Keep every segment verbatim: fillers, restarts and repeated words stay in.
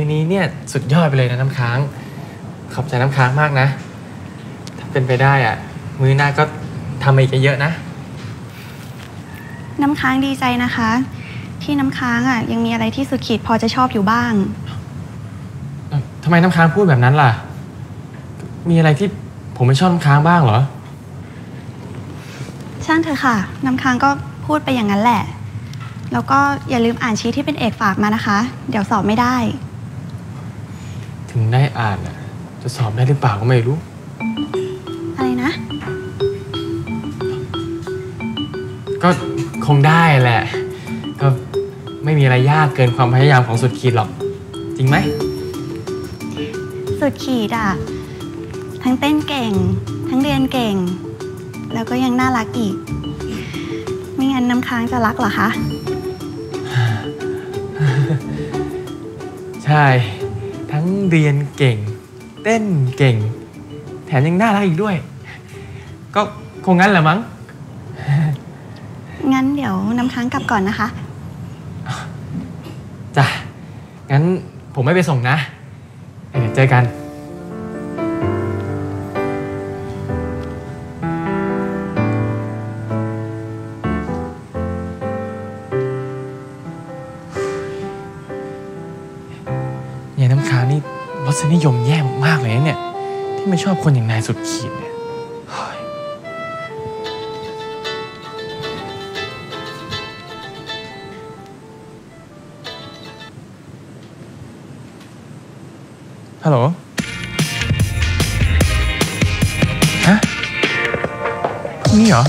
นี้เนี่ยสุดยอดไปเลยนะน้ำค้างขอบใจน้ำค้างมากนะถ้าเป็นไปได้อ่ะมื้อหน้าก็ทำอีกเยอะๆนะน้ำค้างดีใจนะคะที่น้ำค้างอ่ะยังมีอะไรที่สุดขีดพอจะชอบอยู่บ้างทำไมน้ำค้างพูดแบบนั้นล่ะมีอะไรที่ผมไม่ชอบน้ำค้างบ้างเหรอช่างเถอะค่ะน้ำค้างก็พูดไปอย่างนั้นแหละแล้วก็อย่าลืมอ่านชีทที่เป็นเอกฝากมานะคะเดี๋ยวสอบไม่ได้ถึงได้อ่านอ่ะจะสอบได้หรือเปล่าก็ไม่รู้อะไรนะก็คงได้แหละก็ไม่มีอะไรยากเกินความพยายามของสุดขีดหรอกจริงไหมสุดขีดอ่ะทั้งเต้นเก่งทั้งเรียนเก่งแล้วก็ยังน่ารักอีกไม่งั้นน้ำค้างจะรักเหรอคะใช่ทั้งเรียนเก่งเต้นเก่งแถมยังน่ารักอีกด้วยก็คงงั้นแหละมั้งงั้นเดี๋ยวน้ำค้างกลับก่อนนะคะจ้ะงั้นผมไม่ไปส่งนะเดี๋ยวเจอกันเนี่ยน้ำค้างนี่รสนิยมแย่มากเลยเนี่ยที่ไม่ชอบคนอย่างนายสุดขีดเนี่ยฮัลโหลฮะพวกนี้เหรอ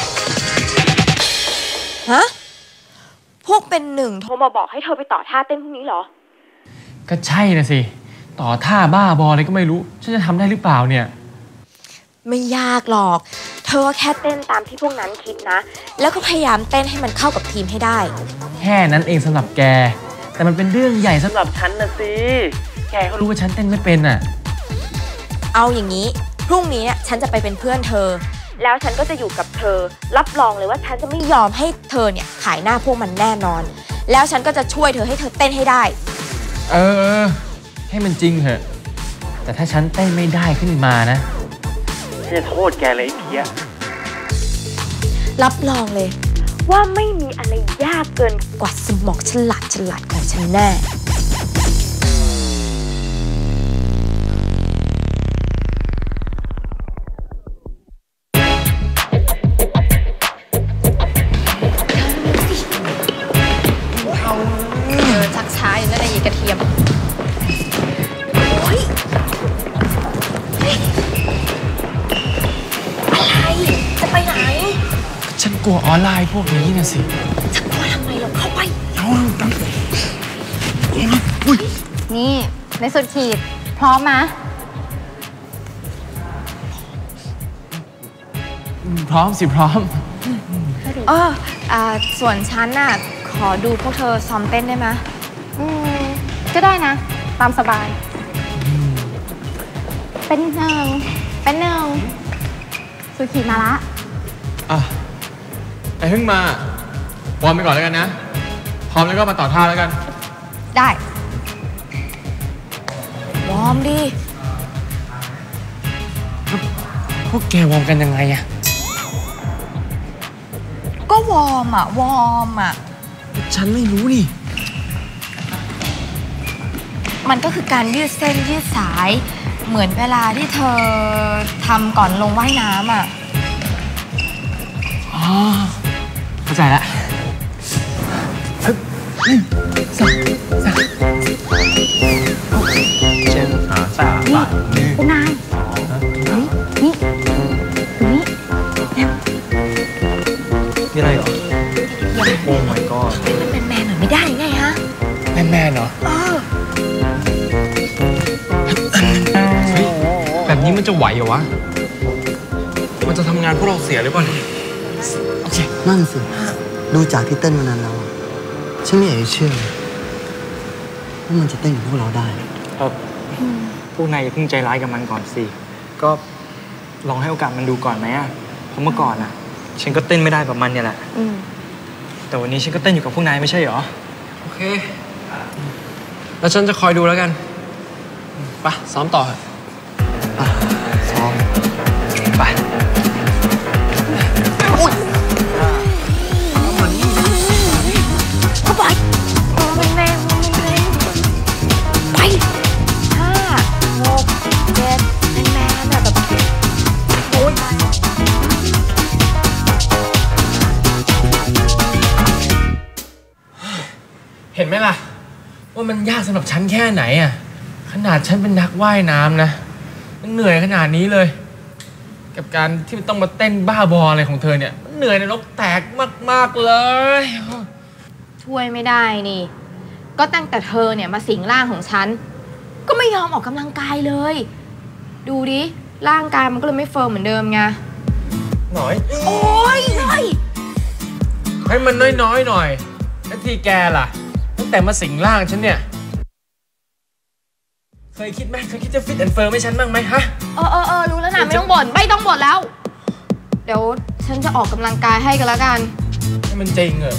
ฮะพวกเป็นหนึ่งโทรมาบอกให้เธอไปต่อท่าเต้นพวกนี้เหรอก็ใช่นะสิต่อท่าบ้าบออะไรก็ไม่รู้ฉันจะทำได้หรือเปล่าเนี่ยไม่ยากหรอกเธอแค่เต้นตามที่พวกนั้นคิดนะแล้วก็พยายามเต้นให้มันเข้ากับทีมให้ได้แค่นั้นเองสำหรับแกแต่มันเป็นเรื่องใหญ่สำหรับฉันนะสิแกก็รู้ว่าฉันเต้นไม่เป็นอ่ะเอาอย่างนี้พรุ่งนี้เนี่ยฉันจะไปเป็นเพื่อนเธอแล้วฉันก็จะอยู่กับเธอรับรองเลยว่าฉันจะไม่ยอมให้เธอเนี่ยขายหน้าพวกมันแน่นอนแล้วฉันก็จะช่วยเธอให้เธอเต้นให้ได้เออให้มันจริงเถอะแต่ถ้าฉันเต้นไม่ได้ขึ้นมานะฉันจะโทษแกเลยไอ้เพี้ยรับรองเลยว่าไม่มีอะไรยากเกินกว่าสมองฉลาดฉลาดของฉันแน่ชักช้าอยู่นั่นเองกระเทียมจะไปไหนฉันกลัวออนไลน์พวกนี้นะสิจะกลัวทำไมเราเข้าไปเอานี่ในสุดขีดพร้อมไหมพร้อมสิพร้อมเอออ่าส่วนฉันน่ะขอดูพวกเธอซ้อมเต้นได้ไหมอืมก็ได้นะตามสบายเป็นหนึ่งเป็นหนึ่งสุดขีดมาละอ่ะไอ้เพิ่งมาวอร์มไปก่อนแล้วกันนะพร้อมแล้วก็มาต่อท่าแล้วกันได้วอร์มดิพวกแกวอร์มกันยังไงอะก็วอร์มอะวอร์มอะฉันไม่รู้นี่มันก็คือการยืดเส้นยืดสายเหมือนเวลาที่เธอทำก่อนลงว่ายน้ำอ่ะอ๋อเข้าใจละฮึบหนึ่งสองสามเจ็ดหาสามนี่คุณนายนี่นี่นี่นี่อะไรเหรอโอ้ my god เป็นแมนหน่อยไม่ได้ไงฮะแมนแมนเหรอเออแบบนี้มันจะไหวเหรอวะมันจะทำงานพวกเราเสียหรือเปล่าโอเคนั่นสิดูจากที่เต้นวันนั้นแล้วฉันไม่อยากจะเชื่อว่ามันจะเต้นกับพวกเราได้ครับพวกนายอย่าเพิ่งใจร้ายกับมันก่อนสิก็ลองให้โอกาสมันดูก่อนไหมอ่ะเพราะเมื่อก่อนอ่ะฉันก็เต้นไม่ได้แบบมันเนี่ยแหละแต่วันนี้ฉันก็เต้นอยู่กับพวกนายไม่ใช่เหรอโอเคแล้วฉันจะคอยดูแล้วกันไปซ้อมต่อเถอะซ้อมไปเข้าไปแรงๆแรงๆไปห้าหกเจ็ดแรงๆแบบโอ๊ยเห็นไหมล่ะว่ามันยากสำหรับฉันแค่ไหนอ่ะขนาดฉันเป็นนักว่ายน้ำนะมันเหนื่อยขนาดนี้เลยกับการที่มันต้องมาเต้นบ้าบออะไรของเธอเนี่ยมันเหนื่อยในรกแตกมากๆเลยช่วยไม่ได้นี่ก็ตั้งแต่เธอเนี่ยมาสิงร่างของฉันก็ไม่ยอมออกกำลังกายเลยดูดิร่างกายมันก็เลยไม่เฟิร์มเหมือนเดิมไงหน่อยโอ้ยหน่อยให้มันน้อยๆหน่อยแล้วที่แกล่ะตั้งแต่มาสิงร่างฉันเนี่ยเคยคิดไหมเคยคิดจะฟิตแอนด์เฟิร์มให้ฉันบ้างไหมฮะเออเออเออรู้แล้วนะไม่ต้องบ่นไม่ต้องบ่นแล้วเดี๋ยวฉันจะออกกำลังกายให้กันแล้วกันให้มันจริงเหรอ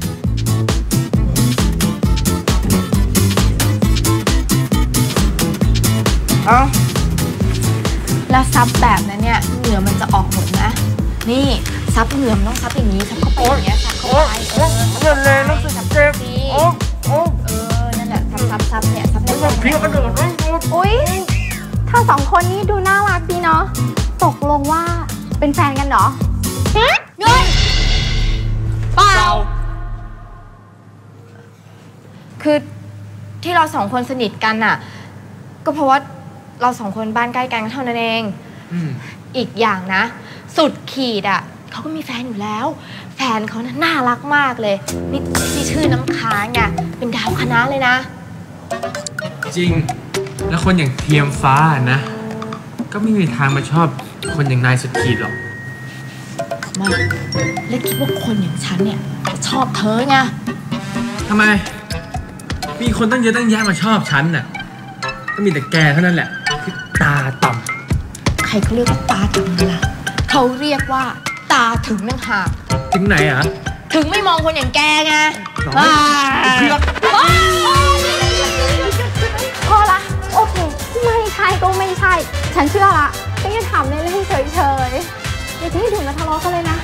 เอ้าแล้วซับแบบนั้นเนี่ยเหงื่อมันจะออกหมดนะนี่ซับเหงื่อมันต้องซับอย่างนี้ซับเข้าไปอย่างเงี้ยซับเข้าไปเออเงินเลยนะซับเจ็บโอ้โอ้เออนั่นแหละซับซับซับเนี่ยซับเนี่ยเพี้ยกระโดดอุ๊ยเธอสองคนนี้ดูน่ารักดีเนาะตกลงว่าเป็นแฟนกันเหรอเงินเปล่าคือที่เราสองคนสนิทกันน่ะก็เพราะว่าเราสองคนบ้านใกล้กันเท่านั้นเองอีกอย่างนะสุดขีดอ่ะเขาก็มีแฟนอยู่แล้วแฟนเขาน่ะน่ารักมากเลยนี่ที่ชื่อน้ำค้างไงเป็นดาวคณะเลยนะจริงแล้วคนอย่างเทียมฟ้านะก็ไม่มีทางมาชอบคนอย่างนายสุดขีดหรอกมาแล้วคิดว่าคนอย่างฉันเนี่ยจะชอบเธอไงทำไมมีคนตั้งเยอะตั้งแยะมาชอบฉันน่ะก็มีแต่แกเท่านั้นแหละที่ตาต่ำใครเขาเรียกว่าตาถึงล่ะเขาเรียกว่าตาถึงนั่งหากถึงไหนอ่ะถึงไม่มองคนอย่างแกไงพอละโอเคไม่ใช่ก็ไม่ใช่ฉันเชื่อละฉันจะถามเล่นๆเฉยๆอย่าให้ถึงมาทะเลาะกันเลยนะ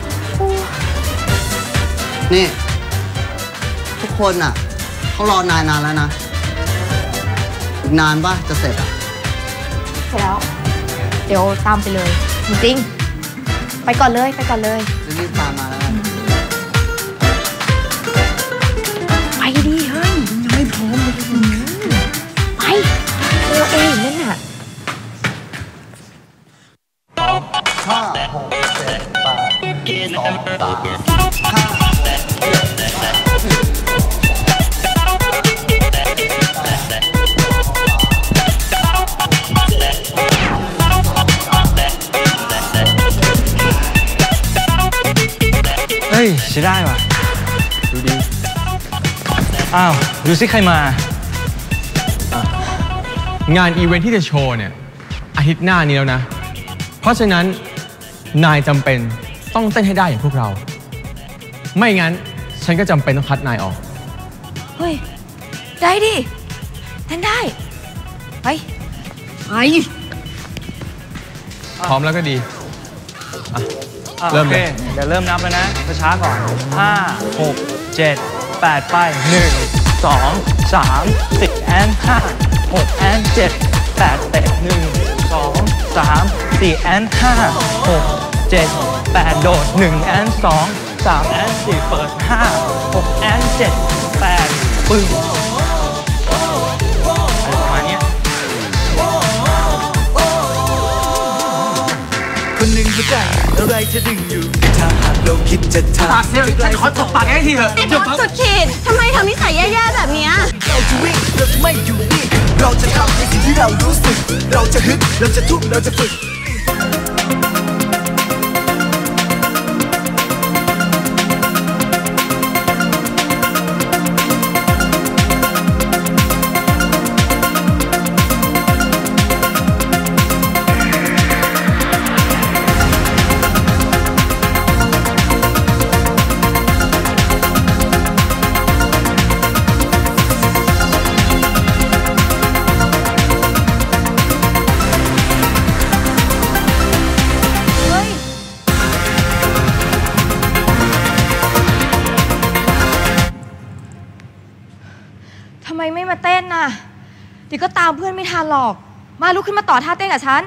นี่ทุกคนอ่ะเขารอนายนานแล้วนะอีกนานป่ะจะเสร็จอ่ะเสร็จแล้วเดี๋ยวตามไปเลยจริงๆไปก่อนเลยไปก่อนเลยรีบตามมาแล้วไปดิเฮ้ยยังไม่พร้อมเลยไปโอเองนั่นน่ะห้าหกเจ็ดแปดสองสามห้าเฮ้ยใช้ได้ว่ะดูดีอ้าวดูสิใครมางานอีเวนท์ที่จะโชว์เนี่ยอาทิตย์หน้านี้แล้วนะเพราะฉะนั้นนายจำเป็นต้องเต้นให้ได้อย่างพวกเราไม่งั้นฉันก็จำเป็นต้องคัดนายออกเฮ้ยได้ดิเต้นได้ไปไปพร้อมแล้วก็ดีเริ่มเลยเดี๋ยวเริ่มนับแล้วนะช้าก่อนห้าหกเจ็ดแปดไปหนึ่งสองสามสี่แอนห้าหกแอนเจ็ดแปดเตะหนึ่งสองสามสี่แอนห้าหกเจ็ดแปดโดดหนึ่งแอนสองสามแอนสี่เปิดห้าหกแอนเจ็ดแปดปึ้งอะไรประมาณนี้คนหนึ่งหัวใจอะไรจะดึงอยู่ถ้าหากเราคิดจะทำปากเสียฉันขอตบปากแกทีเถอะสุดขีดทำไมทำนิสัยแย่ๆแบบนี้เราจะวิ่งเราจะไม่อยู่นิ่งเราจะทำในสิ่งที่เรารู้สึกเราจะฮึดเราจะทุ่มเราจะฝึกไมไม่มาเต้นน่ะเดี๋ยวก็ตามเพื่อนไม่ทันหรอกมาลุกขึ้นมาต่อท่าเต้นกับฉัน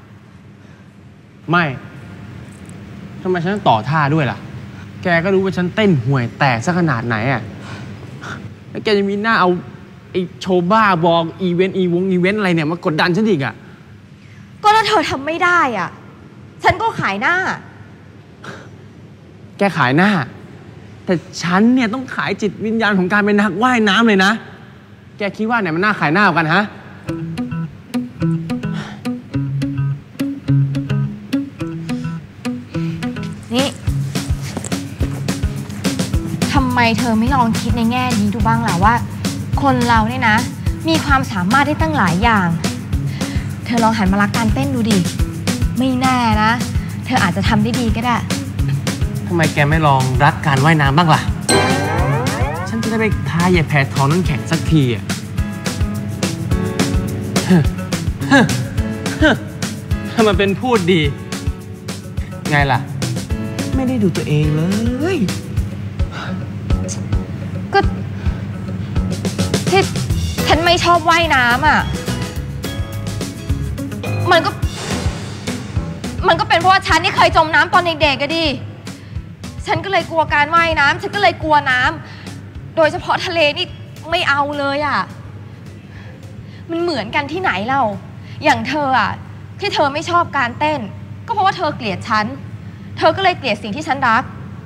ไม่ทำไมฉันต้องต่อท่าด้วยล่ะแกก็รู้ว่าฉันเต้นห่วยแตกซะขนาดไหนอ่ะแล้วแกจะมีหน้าเอาไอ้โชว์บ้าบอกอีเวนต์อีวงอีเวนต์อะไรเนี่ยมากดดันฉันอีกอ่ะก็ถ้าเธอทำไม่ได้อ่ะฉันก็ขายหน้าแกขายหน้าแต่ฉันเนี่ยต้องขายจิตวิญญาณของการเป็นนักว่ายน้ำเลยนะแกคิดว่าไหนมันน่าขายหน้ากว่ากันฮะนี่ทำไมเธอไม่ลองคิดในแง่นี้ดูบ้างล่ะว่าคนเราเนี่ยนะมีความสามารถได้ตั้งหลายอย่างเธอลองหันมารักการเต้นดูดิไม่แน่นะเธออาจจะทำได้ดีก็ได้ทำไมแกไม่ลองรักการว่ายน้ำบ้างล่ะฉันจะได้ไปทายายแพทองน้ำแข็งสักทีอ่ะถ้ามันเป็นพูดดีไงล่ะไม่ได้ดูตัวเองเลยก็ที่ฉันไม่ชอบว่ายน้ำอ่ะมันก็มันก็เป็นเพราะว่าฉันนี่เคยจมน้ำตอนเด็กๆก็ดิฉันก็เลยกลัวการว่ายน้ำฉันก็เลยกลัวน้ำโดยเฉพาะทะเลนี่ไม่เอาเลยอ่ะมันเหมือนกันที่ไหนเล่าอย่างเธออ่ะที่เธอไม่ชอบการเต้นก็เพราะว่าเธอเกลียดฉันเธอก็เลยเกลียดสิ่งที่ฉันรัก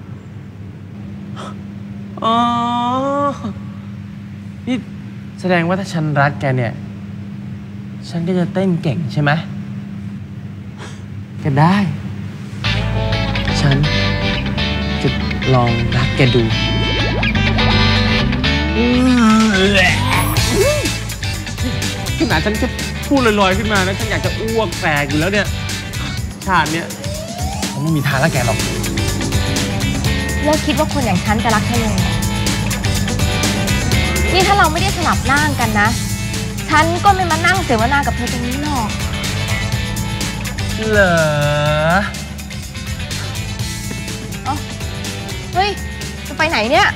อ๋อนี่แสดงว่าถ้าฉันรักแกเนี่ยฉันก็จะเต้นเก่งใช่ไหมก็ได้ฉันจะลองรักแกดูขนาดฉันแค่พูดลอยๆขึ้นมานะฉันอยากจะอ้วกแตกอยู่แล้วเนี่ยชาติเนี้ยฉันไม่มีทางรักแกหรอกแล้วคิดว่าคนอย่างฉันจะรักเธอเลยนี่ถ้าเราไม่ได้สลับร่างกันนะฉันก็ไม่มานั่งเสวนากับเธอตรงนี้หรอกเหรอเอ้าเฮ้ยจะไปไหนเนี่ย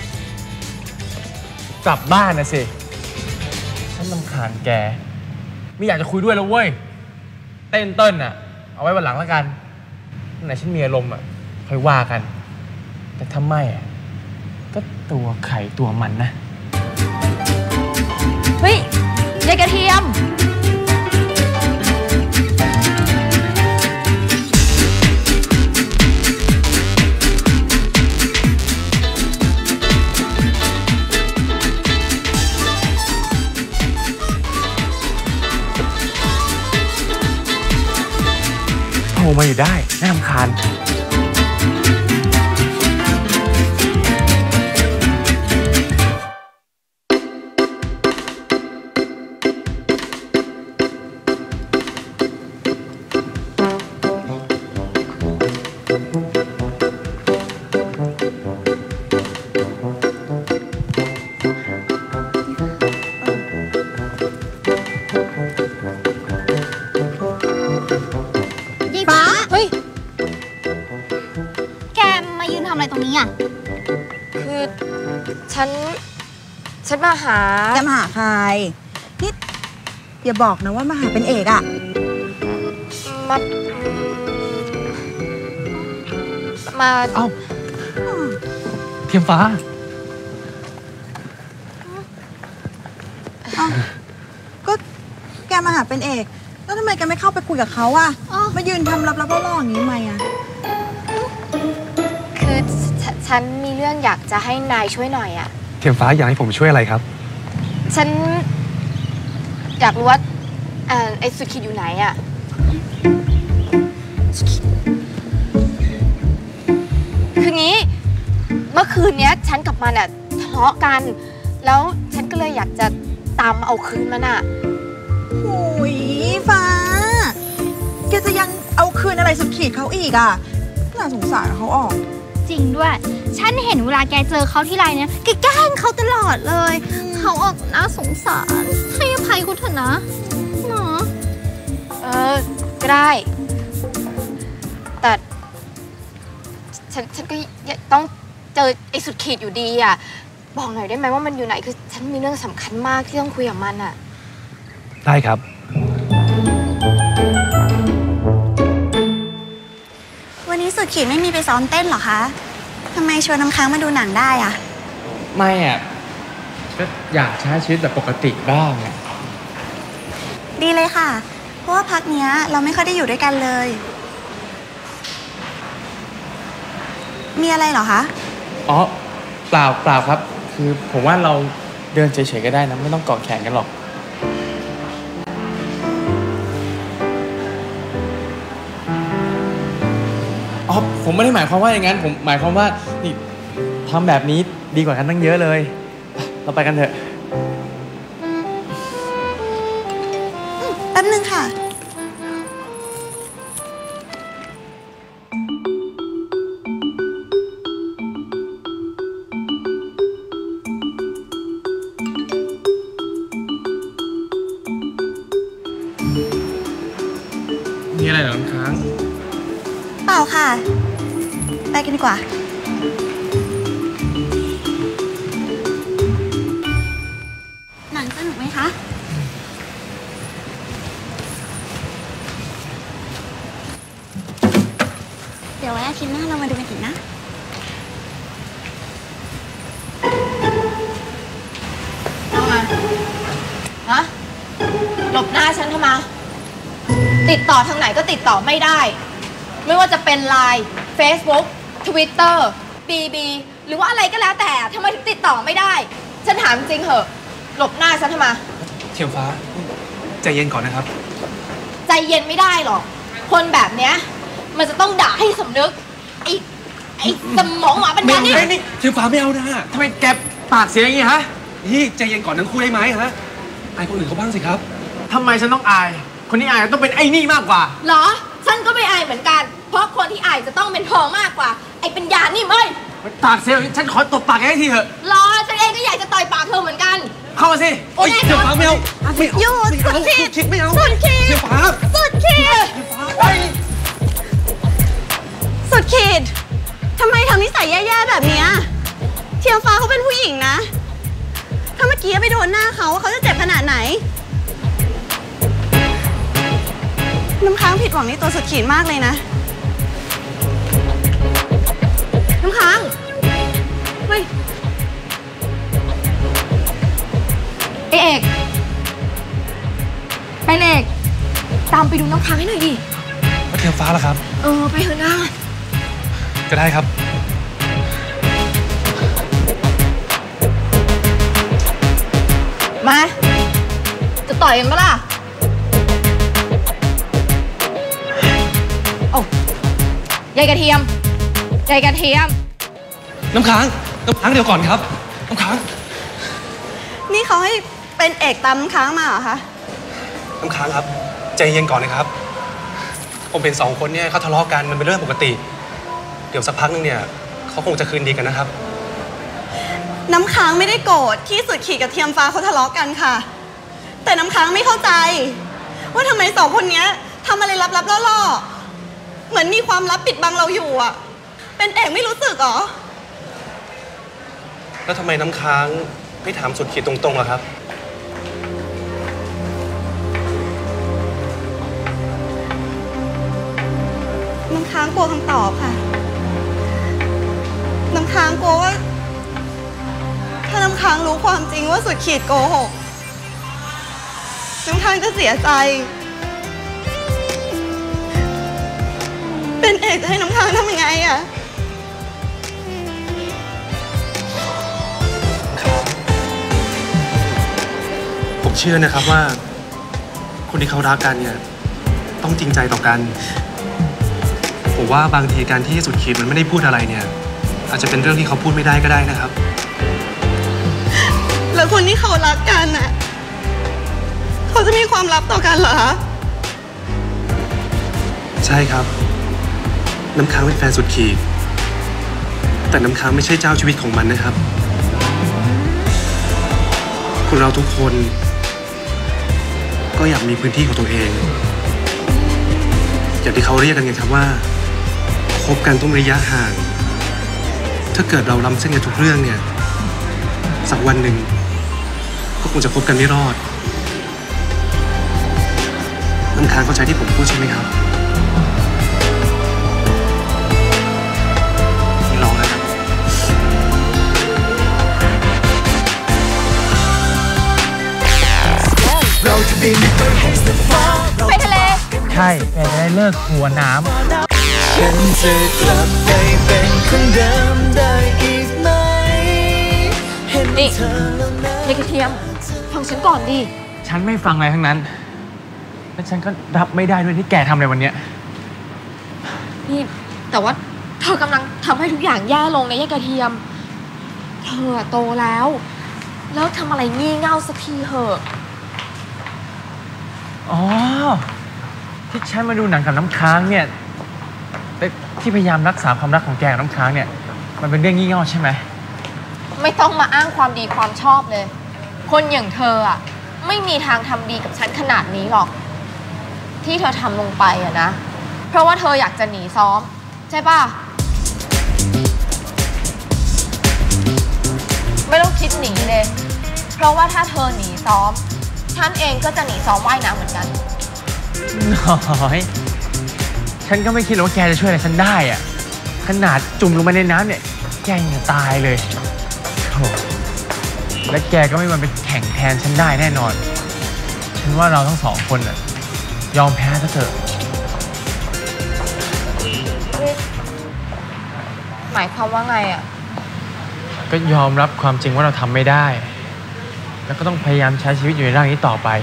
กลับบ้านนะสิฉันรำคาญแกไม่อยากจะคุยด้วยแล้วเว้ยเต้นเต้นอ่ะเอาไว้วันหลังแล้วกันไหนฉันมีอารมณ์อ่ะค่อยว่ากันแต่ถ้าไม่อ่ะก็ตัวไข่ตัวมันนะเฮ้ยยายกระเทียมโทรมาอยู่ได้น่ารำคาญคือฉันฉันมาหาจะมาหาใครนี่อย่าบอกนะว่ามาหาเป็นเอกอะมามาเอ้าเทียมฟ้าก็แกมาหาเป็นเอกแล้วทำไมแกไม่เข้าไปคุยกับเขาอะมายืนทำรับๆล่อๆอย่างนี้ทำไมอะคือฉันมีเรื่องอยากจะให้นายช่วยหน่อยอะเทียมฟ้าอยากให้ผมช่วยอะไรครับฉันอยากรู้ว่าไอ้สุดขีดอยู่ไหนอะคืองี้เมื่อคืนนี้ฉันกับมันอะทะเลาะกันแล้วฉันก็เลยอยากจะตามเอาคืนมันอะโอ้ยฟ้าแกจะยังเอาคืนอะไรสุดขีดเขาอีกอะน่าสงสารเขาออกจริงด้วยฉันเห็นเวลาแกเจอเขาที่ไรเนี่ยแกแกล้งเขาตลอดเลยเขาออกน่าสงสารให้อภัยเขาเถอะนะเนาะเออก็ได้แต่ฉันฉันก็ต้องเจอไอ้สุดขีดอยู่ดีอ่ะบอกหน่อยได้ไหมว่ามันอยู่ไหนคือฉันมีเรื่องสำคัญมากที่ต้องคุยกับมันอะได้ครับวันนี้สุดขีดไม่มีไปซ้อมเต้นเหรอคะทำไมชวนน้ำค้างมาดูหนังได้อะไม่อ่ะก็อยากใช้ชีวิตแบบปกติบ้างอ่ะดีเลยค่ะ เพราะว่าพักเนี้ยเราไม่ค่อยได้อยู่ด้วยกันเลย มีอะไรเหรอคะอ๋อเปล่าเปล่าครับ คือผมว่าเราเดินเฉยๆก็ได้นะไม่ต้องเกาะแขนกันหรอกอ๋อผมไม่ได้หมายความว่าอย่างนั้นผมหมายความว่านี่ทำแบบนี้ดีกว่ากันตั้งเยอะเลยเราไปกันเถอะแป๊บนึงค่ะมีอะไรเหรอน้ำค้างเปล่าค่ะ ไปกันดีกว่า หนังสนุกไหมคะ เดี๋ยวไว้อาทิตย์หน้าเรามาดูกันอีกนะเอามาฮะหลบหน้าฉันทำไมติดต่อทางไหนก็ติดต่อไม่ได้ไม่ว่าจะเป็น ไลน์ เฟซบุ๊ก ทวิตเตอร์ บี บี หรือว่าอะไรก็แล้วแต่ทำไมถึงติดต่อไม่ได้ฉันถามจริงเหอะหลบหน้าฉันทำไมเทียมฟ้าใจเย็นก่อนนะครับใจเย็นไม่ได้หรอกคนแบบเนี้ยมันจะต้องด่าให้สำนึกไอ้ไอ้สมองหมาปัญญานี่นี่เทียมฟ้าไม่เอานะทำไมแกปากเสียอย่างงี้ฮะนี่ใจเย็นก่อนทั้งคู่ได้ไหมฮะอายคนอื่นเขาบ้างสิครับทำไมฉันต้องอาย คนที่อายต้องเป็นไอ้นี่มากกว่าเหรอฉันก็ไม่อายเหมือนกันเพราะคนที่อายจะต้องเป็นเธอมากกว่าไอ้ปัญญานี่เว้ยปากเสียอย่างนี้ฉันขอตบปากแกให้ทีเถอะรอฉันเองก็อยากจะต่อยปากเธอเหมือนกันเข้ามาสิโอ้ยเทียมฟ้าไม่เอาไม่เอาหยุดไม่เอาสุดขีดคิดไม่เอาสุดขีดเทียมฟ้าสุดขีดสุดขีดทำไมทำนิสัยแย่ๆแบบเนี้ยเทียมฟ้าเขาเป็นผู้หญิงนะ ถ้าเมื่อกี้ไปโดนหน้าเขาเขาจะเจ็บขนาดไหน น้ำค้างผิดหวังในตัวสุดขีดมากเลยนะ น้ำค้างเฮ้ยไอเอกเป็นเอกตามไปดูน้ำค้างให้หน่อยดิแล้วเทียมฟ้าล่ะครับเออไปเถอะนะก็ได้ครับมาจะต่อยกันปะล่ะโอ้ยายกระเทียมยายกระเทียมน้ำค้าง น้ำค้างเดี๋ยวก่อนครับ น้ำค้างนี่เขาให้เป็นเอกตามน้ำค้างมาเหรอคะน้ำค้างครับ ใจเย็นก่อนนะครับ ผมเป็นสองคนเนี่ยเขาทะเลาะกันมันเป็นเรื่องปกติ เดี๋ยวสักพักนึงเนี่ยเขาคงจะคืนดีกันนะครับน้ำค้างไม่ได้โกรธที่สุดขีดกับเทียมฟ้าเขาทะเลาะกันค่ะ แต่น้ำค้างไม่เข้าใจ ว่าทำไมสองคนเนี้ยทำอะไรลับๆล่อๆเหมือนมีความลับปิดบังเราอยู่อ่ะ เป็นเอกไม่รู้สึกเหรอแล้วทำไมน้ำค้างไม่ถามสุดขีดตรงๆล่ะครับน้ำค้างกลัวคำตอบค่ะ น้ำค้างกลัวว่า ถ้าน้ำค้างรู้ความจริงว่าสุดขีดโกหก น้ำค้างจะเสียใจ เป็นเอกจะให้น้ำค้างทำยังไงอะผมเชื่อนะครับว่า คนที่เขารักกันเนี่ยต้องจริงใจต่อกัน ผมว่าบางทีการที่สุดขีดมันไม่ได้พูดอะไรเนี่ย อาจจะเป็นเรื่องที่เขาพูดไม่ได้ก็ได้นะครับแล้วคนที่เขารักกันน่ะเขาจะมีความลับต่อกันเหรอคะใช่ครับ น้ำค้างเป็นแฟนสุดขีด แต่น้ำค้างไม่ใช่เจ้าชีวิตของมันนะครับคนเราทุกคนก็อยากมีพื้นที่ของตัวเองอย่างที่เขาเรียกกันไงครับว่าคบกันต้องระยะห่างถ้าเกิดเราล้ำเส้นกันทุกเรื่องเนี่ยสักวันหนึ่งก็คงจะพบกันไม่รอดน้ำค้างเข้าใจที่ผมพูดใช่ไหมครับไม่ลองนะครับเราจะบินไปให้สุดฟ้าไปทะเลใช่แต่จะได้เลิกกลัวน้ำฉันจะกลับไปเป็นคนเดิมได้อีกไหมเห็นเธอแล้วนะเด็กกระเทียมฟังฉันก่อนดิฉันไม่ฟังอะไรทั้งนั้นและฉันก็รับไม่ได้ด้วยที่แกทำในวันเนี้ยนี่แต่ว่าเธอกำลังทำให้ทุกอย่างแย่ลงนะยายกระเทียมเธอโตแล้วแล้วทำอะไรงี่เง่าสักทีเถอะอ๋อที่ฉันมาดูหนังกับน้ำค้างเนี่ยที่พยายามรักษาความรักของแกกับน้ำค้างเนี่ยมันเป็นเรื่องงี่เง่าใช่ไหมไม่ต้องมาอ้างความดีความชอบเลยคนอย่างเธออ่ะไม่มีทางทำดีกับฉันขนาดนี้หรอกที่เธอทำลงไปอะนะเพราะว่าเธออยากจะหนีซ้อมใช่ป่ะไม่ต้องคิดหนีเลยเพราะว่าถ้าเธอหนีซ้อมฉันเองก็จะหนีซ้อมว่ายน้ำเหมือนกันน้อยฉันก็ไม่คิดว่าแกจะช่วยอะไรฉันได้อะขนาดจุ่มลงไปในน้ำเนี่ยแกยังจะตายเลยโธ่และแกก็ไม่มาเป็นแข่งแทนฉันได้แน่นอนฉันว่าเราทั้งสองคนน่ะยอมแพ้ซะเถอะหมายความว่าไงอ่ะก็ยอมรับความจริงว่าเราทำไม่ได้แล้วก็ต้องพยายามใช้ชีวิตอยู่ในร่างนี้ต่อไป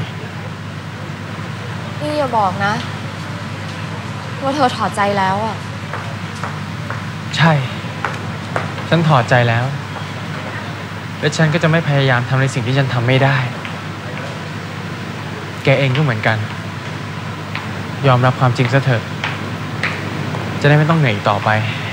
นี่อย่าบอกนะว่าเธอถอดใจแล้วอ่ะใช่ฉันถอดใจแล้วและฉันก็จะไม่พยายามทำในสิ่งที่ฉันทำไม่ได้แกเองก็เหมือนกันยอมรับความจริงซะเถอะจะได้ไม่ต้องเหนื่อยอีกต่อไป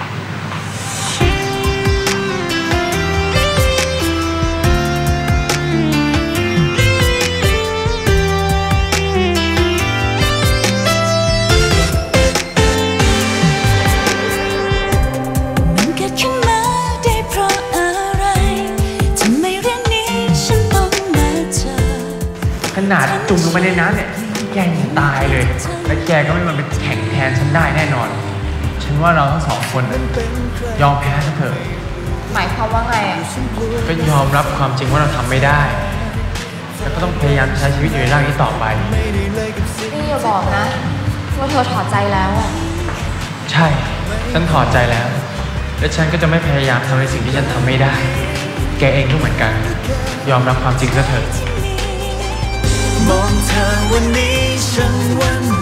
ขนาดจุ่มลงไปในน้ำเนี่ยแกยังตายเลยและแกก็ไม่มาเป็นแข่งแทนฉันได้แน่นอนฉันว่าเราทั้งสองคนยอมแพ้ซะเถอะหมายความว่าไงอ่ะก็ยอมรับความจริงว่าเราทำไม่ได้แล้วก็ต้องพยายามใช้ชีวิตอยู่ในร่างนี้ต่อไปนี่อย่าบอกนะว่าเธอถอดใจแล้วอ่ะใช่ฉันถอดใจแล้วและฉันก็จะไม่พยายามทำในสิ่งที่ฉันทำไม่ได้แกเองก็เหมือนกันยอมรับความจริงซะเถอะมองเธอวันนี้ฉันหวั่นไหว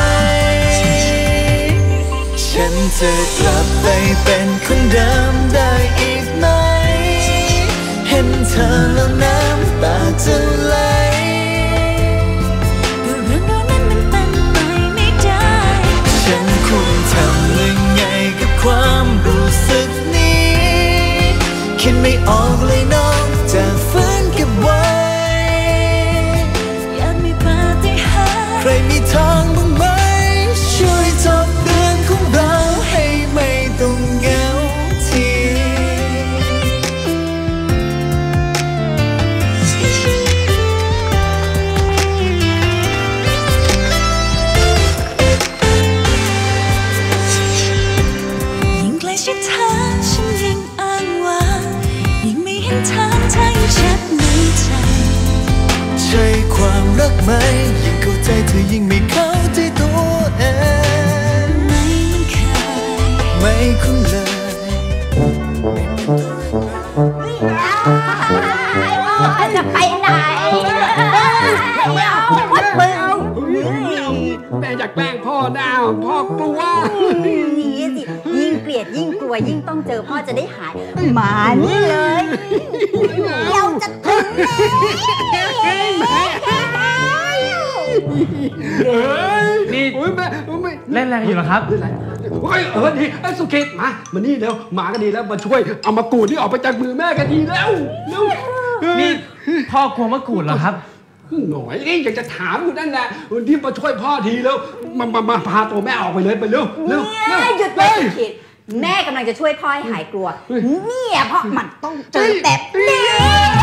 ฉันจะกลับไปเป็นคนเดิมได้อีกไหมเห็นเธอแล้วน้ำตาจะไหลแต่เรื่องนั้นมันเป็นไปไม่ได้ฉันควรทำยังไงกับความรู้สึกนี้คิดไม่ออกเลยน้องจะฟื้นเก็บไว้ใครมีทางบ้างไหมช่วยจบเรื่องของเราให้ไม่ต้องเหงาทียิ่งใกล้ชิดเธอฉันยิ่งอ้างว้างยิ่งไม่เห็นทางทางชัดในใจใช่ความรักไหมยิ่งเข้าใจเธอยิ่งไม่เข้าใจตัวเองไม่เคยไม่คุ้นเลยจะไปไหนวัดเบิ่งแม่อยากแกล้งพ่อดาวพ่อกลัวนี่สิยิ่งเกลียดยิ่งกลัวยิ่งต้องเจอพ่อจะได้หายมานี่เลยเราจะถึงนี่เล่นอะไรอยู่เหรอครับเฮ้ยเออดีไอ้สุเกตมามานี่เร็วมากันดีแล้วมาช่วยเอามะกรูดนี่ออกไปจากมือแม่กันดีแล้วเร็วนี่พ่อกลัวมะกรูดเหรอครับหน่อยเอ้ยอยากจะถามอยู่นั่นแหละที่มาช่วยพ่อทีแล้วมามามาพาตัวแม่ออกไปเลยไปเร็วเร็วหยุดเลยแม่กำลังจะช่วยพ่อให้หายกลัวเนี่ยเพราะมันต้องเจอแบบนี้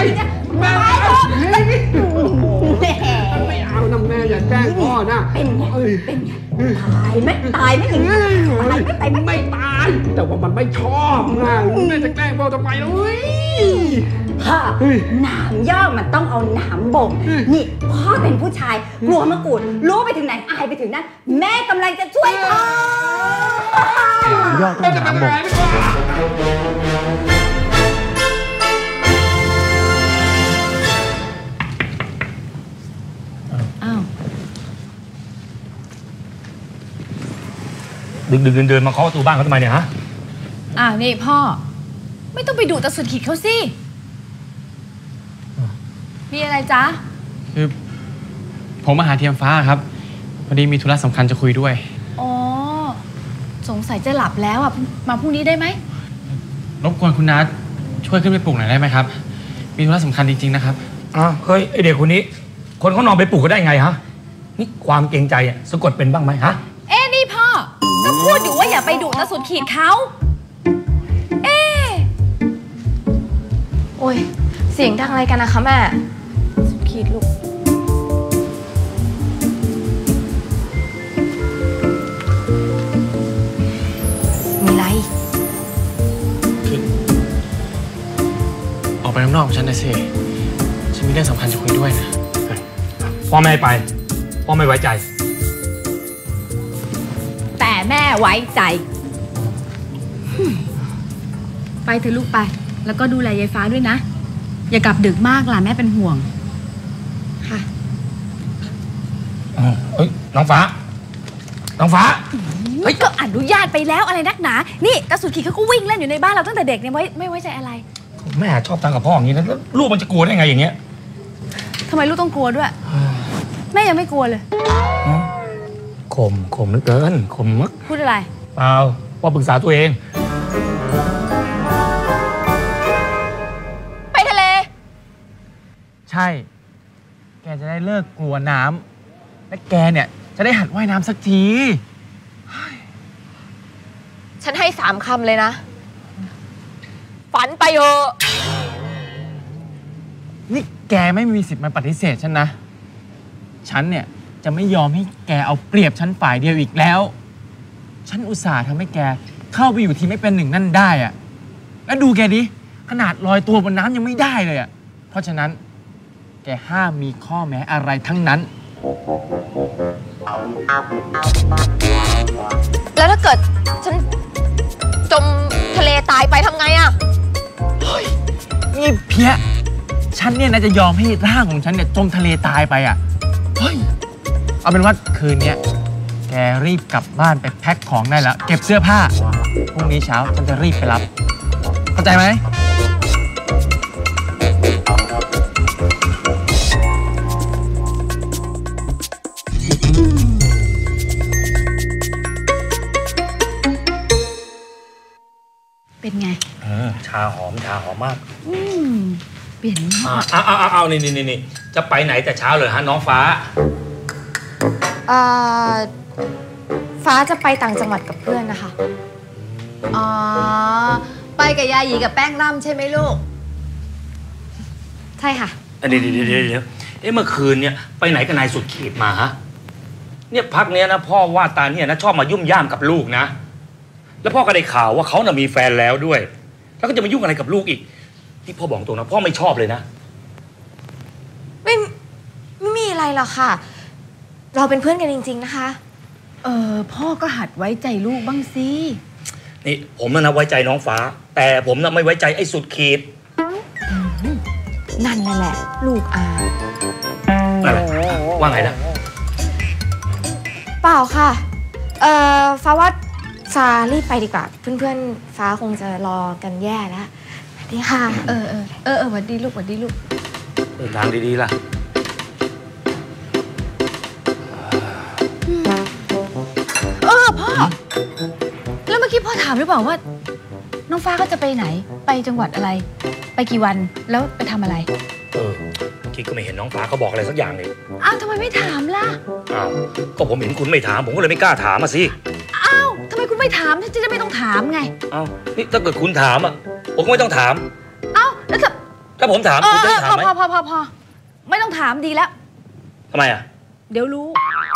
เนี่ยแม่ตายเถอะแม่ไม่เอานะแม่อย่าแกล้งพ่อนะเป็นไงเป็นไงตายไหมตายไหมอย่างนี้ตายไม่ตายไม่ตายแต่ว่ามันไม่ชอบนะแม่จะแกล้งพ่อทำไมล่ะเฮ้ยพ่อหนามย่อมันต้องเอาหนามบ่งนี่พ่อเป็นผู้ชายกลัวมะกรูดรู้ไปถึงไหนอายไปถึงนั้นแม่กำลังจะช่วยพ่อยอดต้องหนามบ่งอ้าวดึกดึกเดินเดินมาเคาะประตูบ้านเขาทำไมเนี่ยฮะอ้าวนี่พ่อไม่ต้องไปดุตาสุดขีดเขาสิมีอะไรจ๊ะคือผมมาหาเทียมฟ้าครับพอดีมีธุระสำคัญจะคุยด้วยอ๋อสงสัยจะหลับแล้วอ่ะมาพรุ่งนี้ได้ไหมรบกวนคุณนัทช่วยขึ้นไปปลุกหน่อยได้ไหมครับมีธุระสำคัญจริงๆนะครับอ้าวเฮ้ยไอเด็กคนนี้คนเขานอนไปปลุกก็ได้ไงฮะนี่ความเกรงใจอ่ะสะกดเป็นบ้างไหมฮะเอ๊ะนี่พ่อก็พูดอยู่ว่าอย่าไปดุตาสุดขีดเขาเอ๊ะโอ้ยเสียงดังอะไรกันนะคะแม่สุดขีดลูกมีไรออกไปข้างนอกกับฉันหน่อยสิฉันมีเรื่องสำคัญจะคุยด้วยนะพ่อไม่ให้ไปพ่อไม่ไว้ใจแต่แม่ไว้ใจไปเถอะลูกไปแล้วก็ดูแลยายฟ้าด้วยนะอย่ากลับดึกมากล่ะแม่เป็นห่วงค่ะเฮ้ยน้องฟ้าน้องฟ้าเฮ้ยก็อนุญาตไปแล้วอะไรนักหนานี่ตาสุดขีดเขาก็วิ่งเล่นอยู่ในบ้านเราตั้งแต่เด็กเนี่ยไว้ไม่ไว้ใจอะไรแม่ชอบทำกับพ่ออย่างนี้นะแล้วลูกมันจะกลัวได้ไงอย่างเงี้ยทำไมลูกต้องกลัวด้วยแม่ยังไม่กลัวเลยข่มข่มเหลือเกินข่มมักพูดอะไรเปล่าพ่อปรึกษาตัวเองไปทะเลใช่แกจะได้เลิกกลัวน้ำและแกเนี่ยจะได้หัดว่ายน้ำสักทีฉันให้สามคำเลยนะฝันไปเถอะนี่แกไม่มีสิทธิ์มาปฏิเสธฉันนะฉันเนี่ยจะไม่ยอมให้แกเอาเปรียบฉันฝ่ายเดียวอีกแล้วฉันอุตส่าห์ทำให้แกเข้าไปอยู่ทีไม่เป็นหนึ่งนั่นได้อะแล้วดูแกดิขนาดลอยตัวบนน้ำยังไม่ได้เลยอะเพราะฉะนั้นแกห้ามมีข้อแม้อะไรทั้งนั้นแล้วถ้าเกิดฉันจมทะเลตายไปทำไงอะเฮ้ยนี่เพี้ยฉันเนี่ยนะจะยอมให้ร่างของฉันเนี่ยจมทะเลตายไปอะเฮ้ยเอาเป็นว่าคืนนี้แกรีบกลับบ้านไปแพ็คของได้แล้วเก็บเสื้อผ้าพรุ่งนี้เช้าฉันจะรีบไปรับเข้าใจไหมเป็นไงเออชาหอมชาหอมมากอืมเปลี่ยนอ่าเอาเอาเอาเอานี่นี่นี่จะไปไหนแต่เช้าเลยฮะน้องฟ้าเอ่อฟ้าจะไปต่างจังหวัดกับเพื่อนนะคะอ๋อไปกับยาหยีกับแป้งร่ำใช่ไหมลูกใช่ค่ะเดี๋ยวเดี๋ยวเดี๋ยวเดี๋ยวเอ๊ะเมื่อคืนเนี่ยไปไหนกับนายสุดขีดมาฮะเนี่ยพักเนี้ยนะพ่อว่าตาเนี่ยนะชอบมายุ่มย่ามกับลูกนะแล้วพ่อก็ได้ข่าวว่าเขาน่ะมีแฟนแล้วด้วยแล้วก็จะมายุ่งอะไรกับลูกอีกที่พ่อบอกตรงนะพ่อไม่ชอบเลยนะไม่ไม่มีอะไรหรอกค่ะเราเป็นเพื่อนกันจริงๆนะคะเออพ่อก็หัดไว้ใจลูกบ้างสินี่ผมนะไว้ใจน้องฟ้าแต่ผมน่ะไม่ไว้ใจไอ้สุดขีดนั่นแหละลูกอาอะไรว่าไงนะเปล่าค่ะเอ่อฟ้าว่าฟ้ารีบไปดีกว่าเพื่อนๆฟ้าคงจะรอกันแย่แล้วสวัสดีค่ะเออเออเออเออสวัสดีลูกสวัสดีลูกเดินทางดีๆล่ะเออพ่อแล้วเมื่อกี้พ่อถามหรือเปล่าว่าน้องฟ้าก็จะไปไหนไปจังหวัดอะไรไปกี่วันแล้วไปทำอะไรเออคิดก็ไม่เห็นน้องฟ้าเขาบอกอะไรสักอย่างเลยอ้าวทำไมไม่ถามล่ะอ้าวก็ผมเห็นคุณไม่ถามผมก็เลยไม่กล้าถามมาสิอ้าวทำไมคุณไม่ถามฉันจะไม่ต้องถามไงอ้าวนี่ถ้าเกิดคุณถามอ่ะผมก็ไม่ต้องถามอ้าวแล้วจะถ้าผมถามคุณจะถามไหมพอพอพอพอไม่ต้องถามดีแล้วทำไมอ่ะเดี๋ยวรู้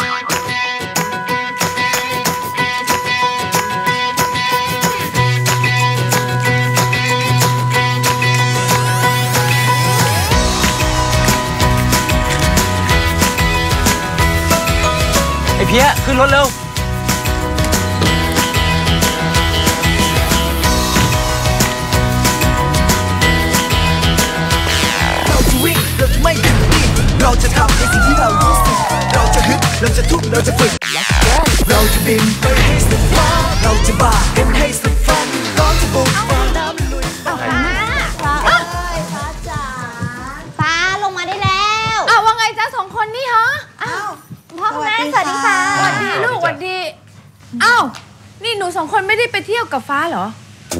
ไอ้เพี้ยขึ้นรถเร็วเราจะทำในสิ่งที่เรารู้สึกเราจะฮึดเราจะทุกข์เราจะฝึกเราจะบินไปให้สุดฟ้าเราจะบ้ากันให้สุดฝันเราจะบุกฟ้าน้ำลุยฟ้าฟ้าเอ้ยฟ้าจ๋าฟ้าลงมาได้แล้วอ้าวว่าไงจ๊ะสองคนนี่ฮะอ้าวพ่อคุณแม่สวัสดีค่ะสวัสดีลูกสวัสดีอ้าวนี่หนูสองคนไม่ได้ไปเที่ยวกับฟ้าเหรอ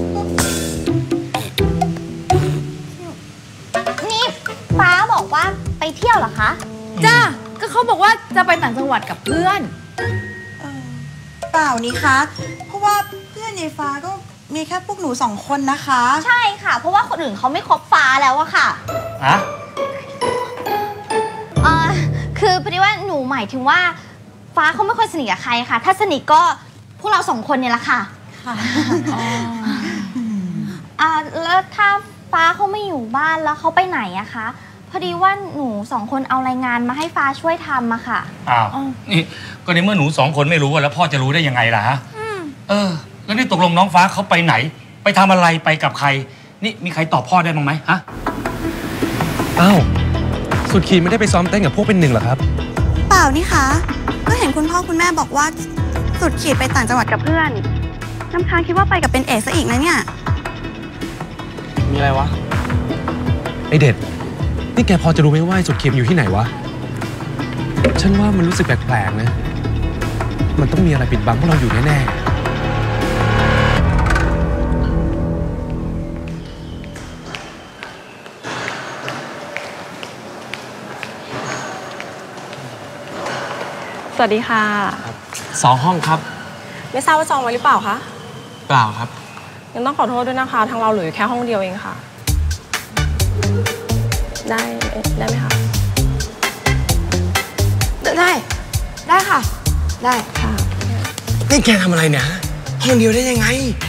นี่ฟ้าบอกว่าไปเที่ยวเหรอคะจ้าก็เขาบอกว่าจะไปต่างจังหวัดกับเพื่อนเปล่านี่คะเพราะว่าเพื่อนยายฟ้าก็มีแค่พวกหนูสองคนนะคะใช่ค่ะ เพราะว่าคนอื่นเขาไม่คบฟ้าแล้วอะค่ะฮะเออคือพอดีว่าหนูหมายถึงว่าฟ้าเขาไม่ค่อยสนิทกับใครค่ะ ถ้าสนิทก็พวกเราสองคนเนี่ยแหละค่ะค่ะอ่าแล้วถ้าฟ้าเขาไม่อยู่บ้านแล้วเขาไปไหนอะคะพอดีว่าหนูสองคนเอารายงานมาให้ฟ้าช่วยทำอะค่ะอ้าวนี่ก็ในเมื่อหนูสองคนไม่รู้แล้วพ่อจะรู้ได้ยังไงล่ะฮะเออแล้วนี่ตกลงน้องฟ้าเขาไปไหน ไปทำอะไรไปกับใครนี่มีใครตอบพ่อได้บ้างไหมฮะอ้าวสุดขีดไม่ได้ไปซ้อมเต้นกับพวกเป็นหนึ่งเหรอครับเปล่านี่คะก็เห็นคุณพ่อคุณแม่บอกว่าสุดขีดไปต่างจังหวัดกับเพื่อนน้ำค้างคิดว่าไปกับเป็นเอกซะอีกนะเนี่ยมีอะไรวะไอเด็ดนี่แกพอจะรู้ไหมว่าสุดขีดอยู่ที่ไหนวะฉันว่ามันรู้สึกแปลกๆนะมันต้องมีอะไรปิดบังพวกเราอยู่แน่สวัสดีค่ะสองห้องครับไม่ทราบว่าจองไว้หรือเปล่าคะเปล่าครับยังต้องขอโทษด้วยนะคะ ทางเราเหลือแค่ห้องเดียวเองค่ะ ได้ได้ไหมคะได้ได้ค่ะ ได้ค่ะนี่แกทำอะไรเนี่ยห้องเดียวได้ยังไง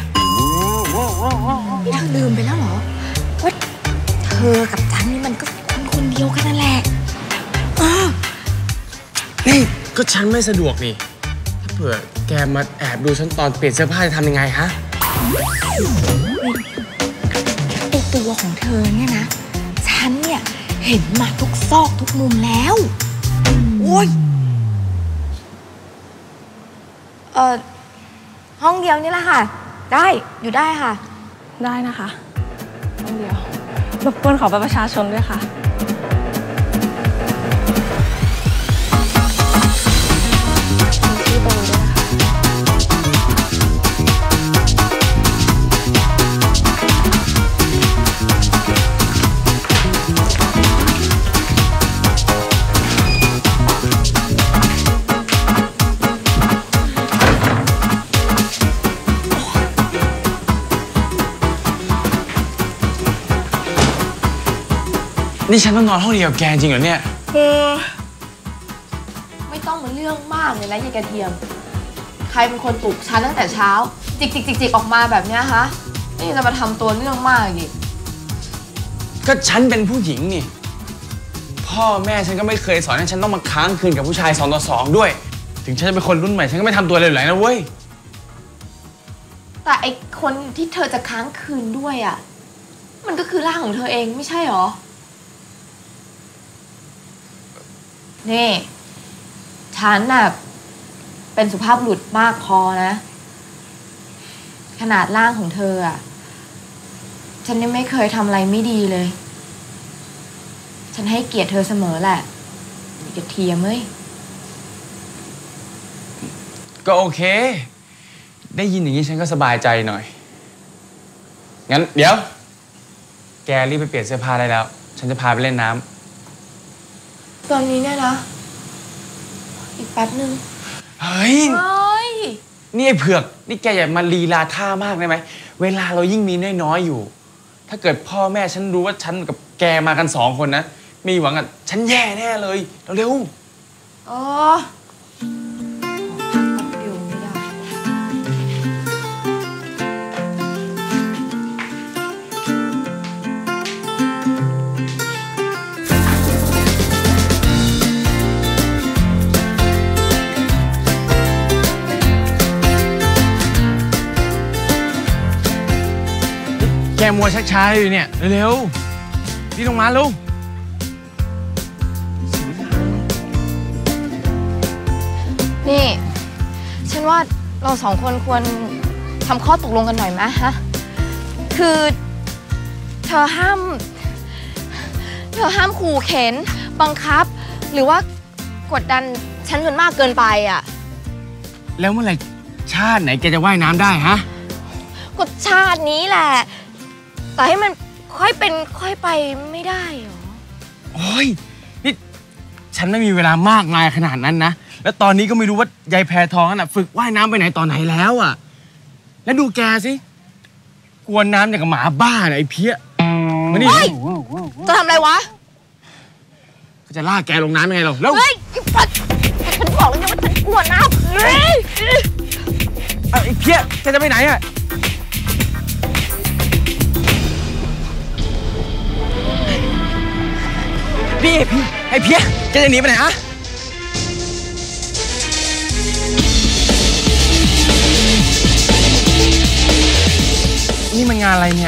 นี่เธอลืมไปแล้วเหรอว่าเธอกับฉันนี่มันก็คนคนเดียวกันนั่นแหละอ้อนี่ก็ฉันไม่สะดวกนี่ถ้าเผื่อแกมาแอบดูฉันตอนเปลี่ยนเสื้อผ้าจะทำยังไงฮะไอตัวของเธอเนี่ยนะ ฉันเนี่ยเห็นมาทุกซอกทุกมุมแล้วโอ้ยเออห้องเดียวนี่แหละค่ะ ได้อยู่ได้ค่ะได้นะคะห้องเดียวรบกวนขอบัตรประชาชนด้วยค่ะนี่ฉันต้องนอนห้องเดียวกับแกจริงเหรอเนี่ยไม่ต้องมาเรื่องมากเลยนะยายกระเทียม ใครเป็นคนปลุกฉันตั้งแต่เช้า จิกจิกจิกจิกออกมาแบบเนี้ยฮะนี่จะมาทำตัวเรื่องมากอีกก็ฉันเป็นผู้หญิงนี่ พ่อแม่ฉันก็ไม่เคยสอนให้ฉันต้องมาค้างคืนกับผู้ชายสองต่อสองด้วย ถึงฉันจะเป็นคนรุ่นใหม่ฉันก็ไม่ทำตัวเลยๆนะเว้ยแต่ไอคนที่เธอจะค้างคืนด้วยอ่ะมันก็คือร่างของเธอเองไม่ใช่หรอนี่ฉันน่ะเป็นสุภาพบุรุษมากพอนะขนาดร่างของเธออ่ะฉันยังไม่เคยทำอะไรไม่ดีเลยฉันให้เกียรติเธอเสมอแหละอย่าเทียมเว้ยก็โอเค ได้ยินอย่างนี้ฉันก็สบายใจหน่อย งั้นเดี๋ยว แกรีบไปเปลี่ยนเสื้อผ้าได้แล้ว ฉันจะพาไปเล่นน้ำตอนนี้เนี่ยนะอีกแป๊บนึงเฮ้ยเฮ้ยนี่ไอ้เผือก นี่แกอย่ามาลีลาท่ามากได้ไหม เวลาเรายิ่งมีน้อยๆอยู่ถ้าเกิดพ่อแม่ฉันรู้ว่าฉันกับแกมากันสองคนนะมีหวังอ่ะฉันแย่แน่เลยเร็วๆอ๋อแกมัวช้าๆอยู่เนี่ยเร็วๆนี่ลงมาลูกนี่ฉันว่าเราสองคนควรทำข้อตกลงกันหน่อยไหมฮะคือเธอห้ามเธอห้ามขู่เข็นบังคับหรือว่ากดดันฉันจนมากเกินไปอ่ะแล้วเมื่อไหร่ชาติไหนแกจะว่ายน้ำได้ฮะก็ชาตินี้แหละแต่ให้มันค่อยเป็นค่อยไปไม่ได้หรอโอ้ยนี่ฉันไม่มีเวลามากมายขนาดนั้นนะแล้วตอนนี้ก็ไม่รู้ว่ายายแพทองน่ะฝึกว่ายน้ำไปไหนตอนไหนแล้วอ่ะแล้วดูแกสิกวนน้ำอย่างกับหมาบ้าเนี่ยไอ้เพี้ยมานี่จะทำอะไรวะก็จะลากแกลงน้ำยังไงเราแล้วเฮ้ยฉันบอกแล้วไงว่าฉันกลัวน้ำเฮ้ยไอ้เพี้ยแกจะไปไหนอ่ะพี่พี่ไอ้เพี้ยแกจะหนีไปไหนฮะนี่มันงานอะไรเนี่ย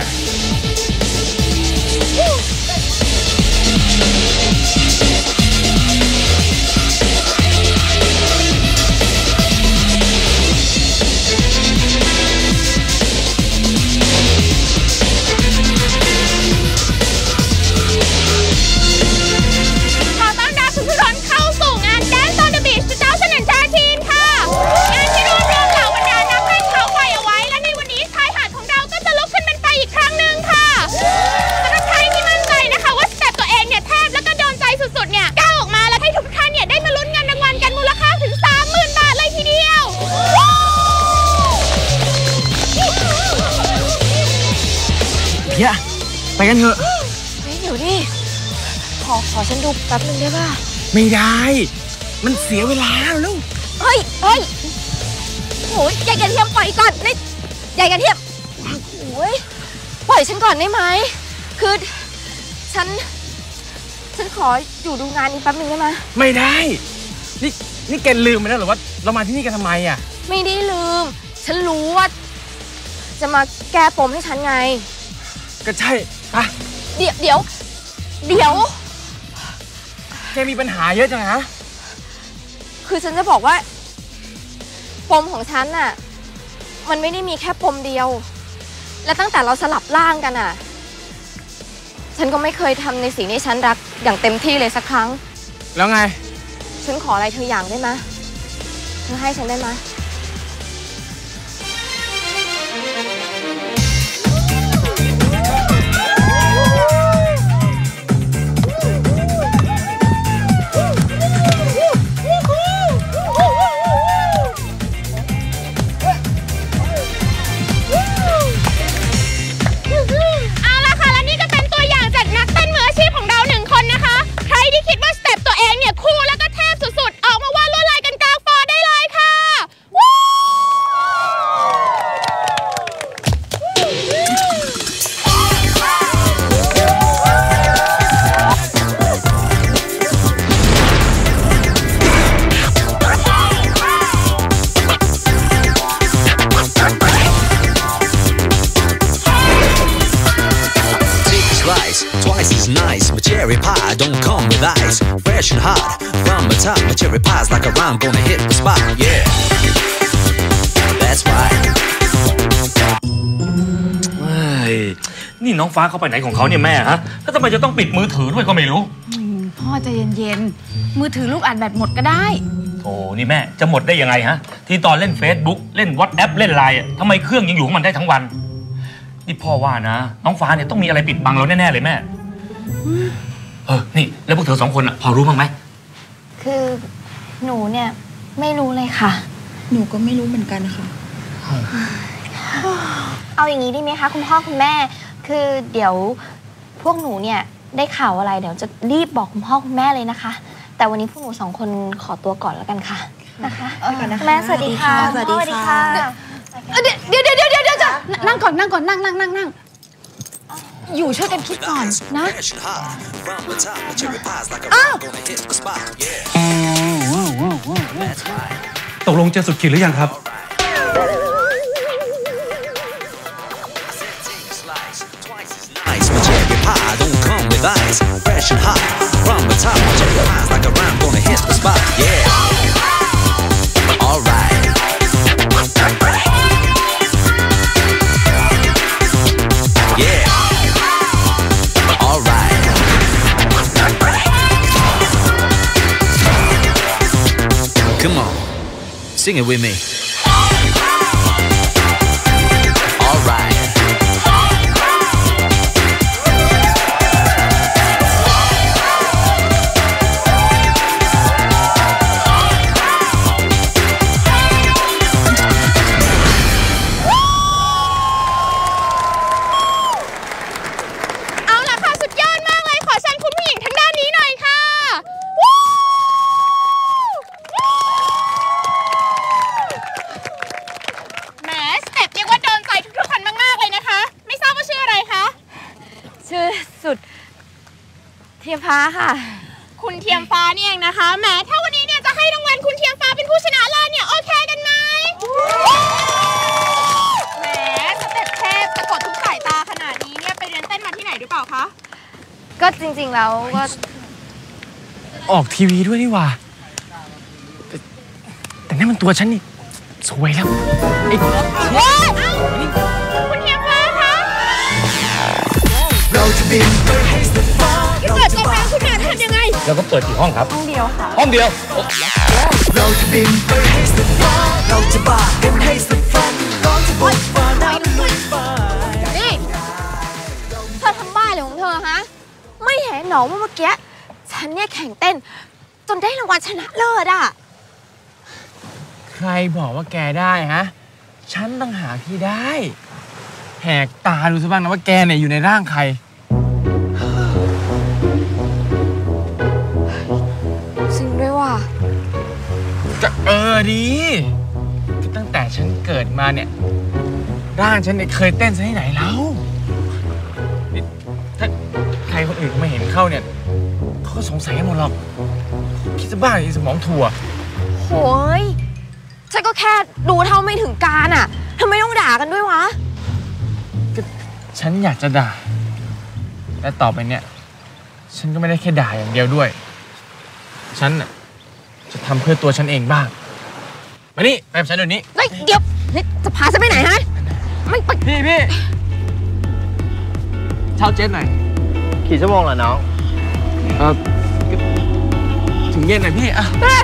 เฮียไปกันเถอะเฮ้ยเดี๋ยวดิขอขอฉันดูแป๊บนึงได้ป่ะไม่ได้มันเสียเวลาแล้วเฮ้ยเฮ้ยโอ้ยยายกระเทียมปล่อยก่อนนี่ยายกระเทียมโอ้ยปล่อยฉันก่อนได้ไหมคือฉันฉันขออยู่ดูงานนี้แป๊บนึงได้ไหมไม่ได้นี่นี่แกลืมไปแล้วหรือว่าเรามาที่นี่กันทำไมอ่ะไม่ได้ลืมฉันรู้ว่าจะมาแก้ปมให้ฉันไงก็ใช่ปะเดี๋ยวเดี๋ยวเดี๋ยวแกมีปัญหาเยอะจังฮะคือฉันจะบอกว่าปมของฉันน่ะมันไม่ได้มีแค่ปมเดียวและตั้งแต่เราสลับร่างกันอ่ะฉันก็ไม่เคยทำในสิ่งที่ฉันรักอย่างเต็มที่เลยสักครั้งแล้วไงฉันขออะไรเธออย่างได้ไหมเธอให้ฉันได้ไหม Cherry pie don't come with ice. Fresh and hot from the top. My cherry pie's like a round gonna hit the spot. Yeah, that's right. นี่น้องฟ้าเขาไปไหนของเขาเนี่ยแม่ฮะแล้วทำไมจะต้องปิดมือถือด้วยก็ไม่รู้พ่อใจเย็นๆมือถือลูกอัดแบตหมดก็ได้โธ่นี่แม่จะหมดได้ยังไงฮะที่ตอนเล่น Facebook เล่น WhatsApp เล่นไลน์ทำไมเครื่องยังอยู่ของมันได้ทั้งวันนี่พ่อว่านะน้องฟ้าเนี่ยต้องมีอะไรปิดบังเราแน่ๆเลยแม่เออนี่แล้วพวกเธอสองคนอ่ะพอรู้บ้างไหมคือหนูเนี่ยไม่รู้เลยค่ะหนูก็ไม่รู้เหมือนกันค่ะเอาอย่างนี้ดีไหมคะคุณพ่อคุณแม่คือเดี๋ยวพวกหนูเนี่ยได้ข่าวอะไรเดี๋ยวจะรีบบอกคุณพ่อคุณแม่เลยนะคะ แต่วันนี้พวกหนูสองคนขอตัวก่อนแล้วกันค่ะนะคะแม่สวัสดีค่ะสวัสดีค่ะเดี๋ยวเดี๋ยวเดี๋ยวเดี๋ยวเดี๋ยวนั่งก่อนนั่งก่อนนั่งนั่งนั่งนั่งอยู่ช่วยกันคิดก่อนนะ อ้าวตกลงเจอสุดขีดหรือยังครับ Cherry pie don't come with ice, fresh and hot from the top. Cherry pie's like a rhyme, gonna hit the spot. Yeah. All right. Yeah. All right. Come on, sing it with me. All right. เทียมฟ้าค่ะคุณเทียมฟ้านี่เองนะคะแหมถ้าวันนี้เนี่ยจะให้รางวัลคุณเทียมฟ้าเป็นผู้ชนะเลิศเนี่ยโอเคกันไหมแหมสเต็ปเทพสะกดทุกสายตาขนาดนี้เนี่ยไปเรียนเต้นมาที่ไหนหรือเปล่าคะก็จริงๆแล้วก็ออกทีวีด้วยนี่หว่าแต่แต่นั่นมันตัวฉันนี่สวยแล้วไอ้คุณเทียมฟ้าคะเราจะบินไปให้สุดฟ้าถ้าเกิดจมน้ำขึ้นมาจะทำยังไงแล้วก็เปิดกี่ห้องครับห้องเดียวค่ะห้องเดียวเราจะบินไปให้สุดฟ้าเราจะบ้ากันให้สุดฝันร้องจะบุกฟ้าน้ำลุยฟ้านี่เธอทำบ้าอะไรของเธอฮะไม่เห็นหนอว่าเมื่อกี้ฉันเนี่ยแข่งเต้นจนได้รางวัลชนะเลิศอ่ะใครบอกว่าแกได้ฮะฉันต่างหากที่ได้แหกตาดูซะบ้างนะว่าแกเนี่ยอยู่ในร่างใครจริงด้วยว่ะก็เออดีก็ตั้งแต่ฉันเกิดมาเนี่ยร่างฉันเนี่ยเคยเต้นซะที่ไหนแล้วถ้าใครคนอื่นไม่เห็นเข้าเนี่ยเขาก็สงสัยกันหมดหรอกคิดซะบ้างไอ้สมองถั่วโหยฉันก็แค่ดูเท่าไม่ถึงการอ่ะทำไมต้องด่ากันด้วยวะฉันอยากจะด่าและต่อไปเนี่ยฉันก็ไม่ได้แค่ด่าอย่างเดียวด้วยฉันน่ะจะทำเพื่อตัวฉันเองบ้างมานี่ไปกับฉันเดี๋ยวนี้เฮ้ยเดี๋ยวจะพาฉันไปไหนฮะไม่ไปพี่พี่เช่าเจ็ตหน่อยกี่ชั่วโมงล่ะน้องเออถึงเย็นหน่อยพี่อ่ะ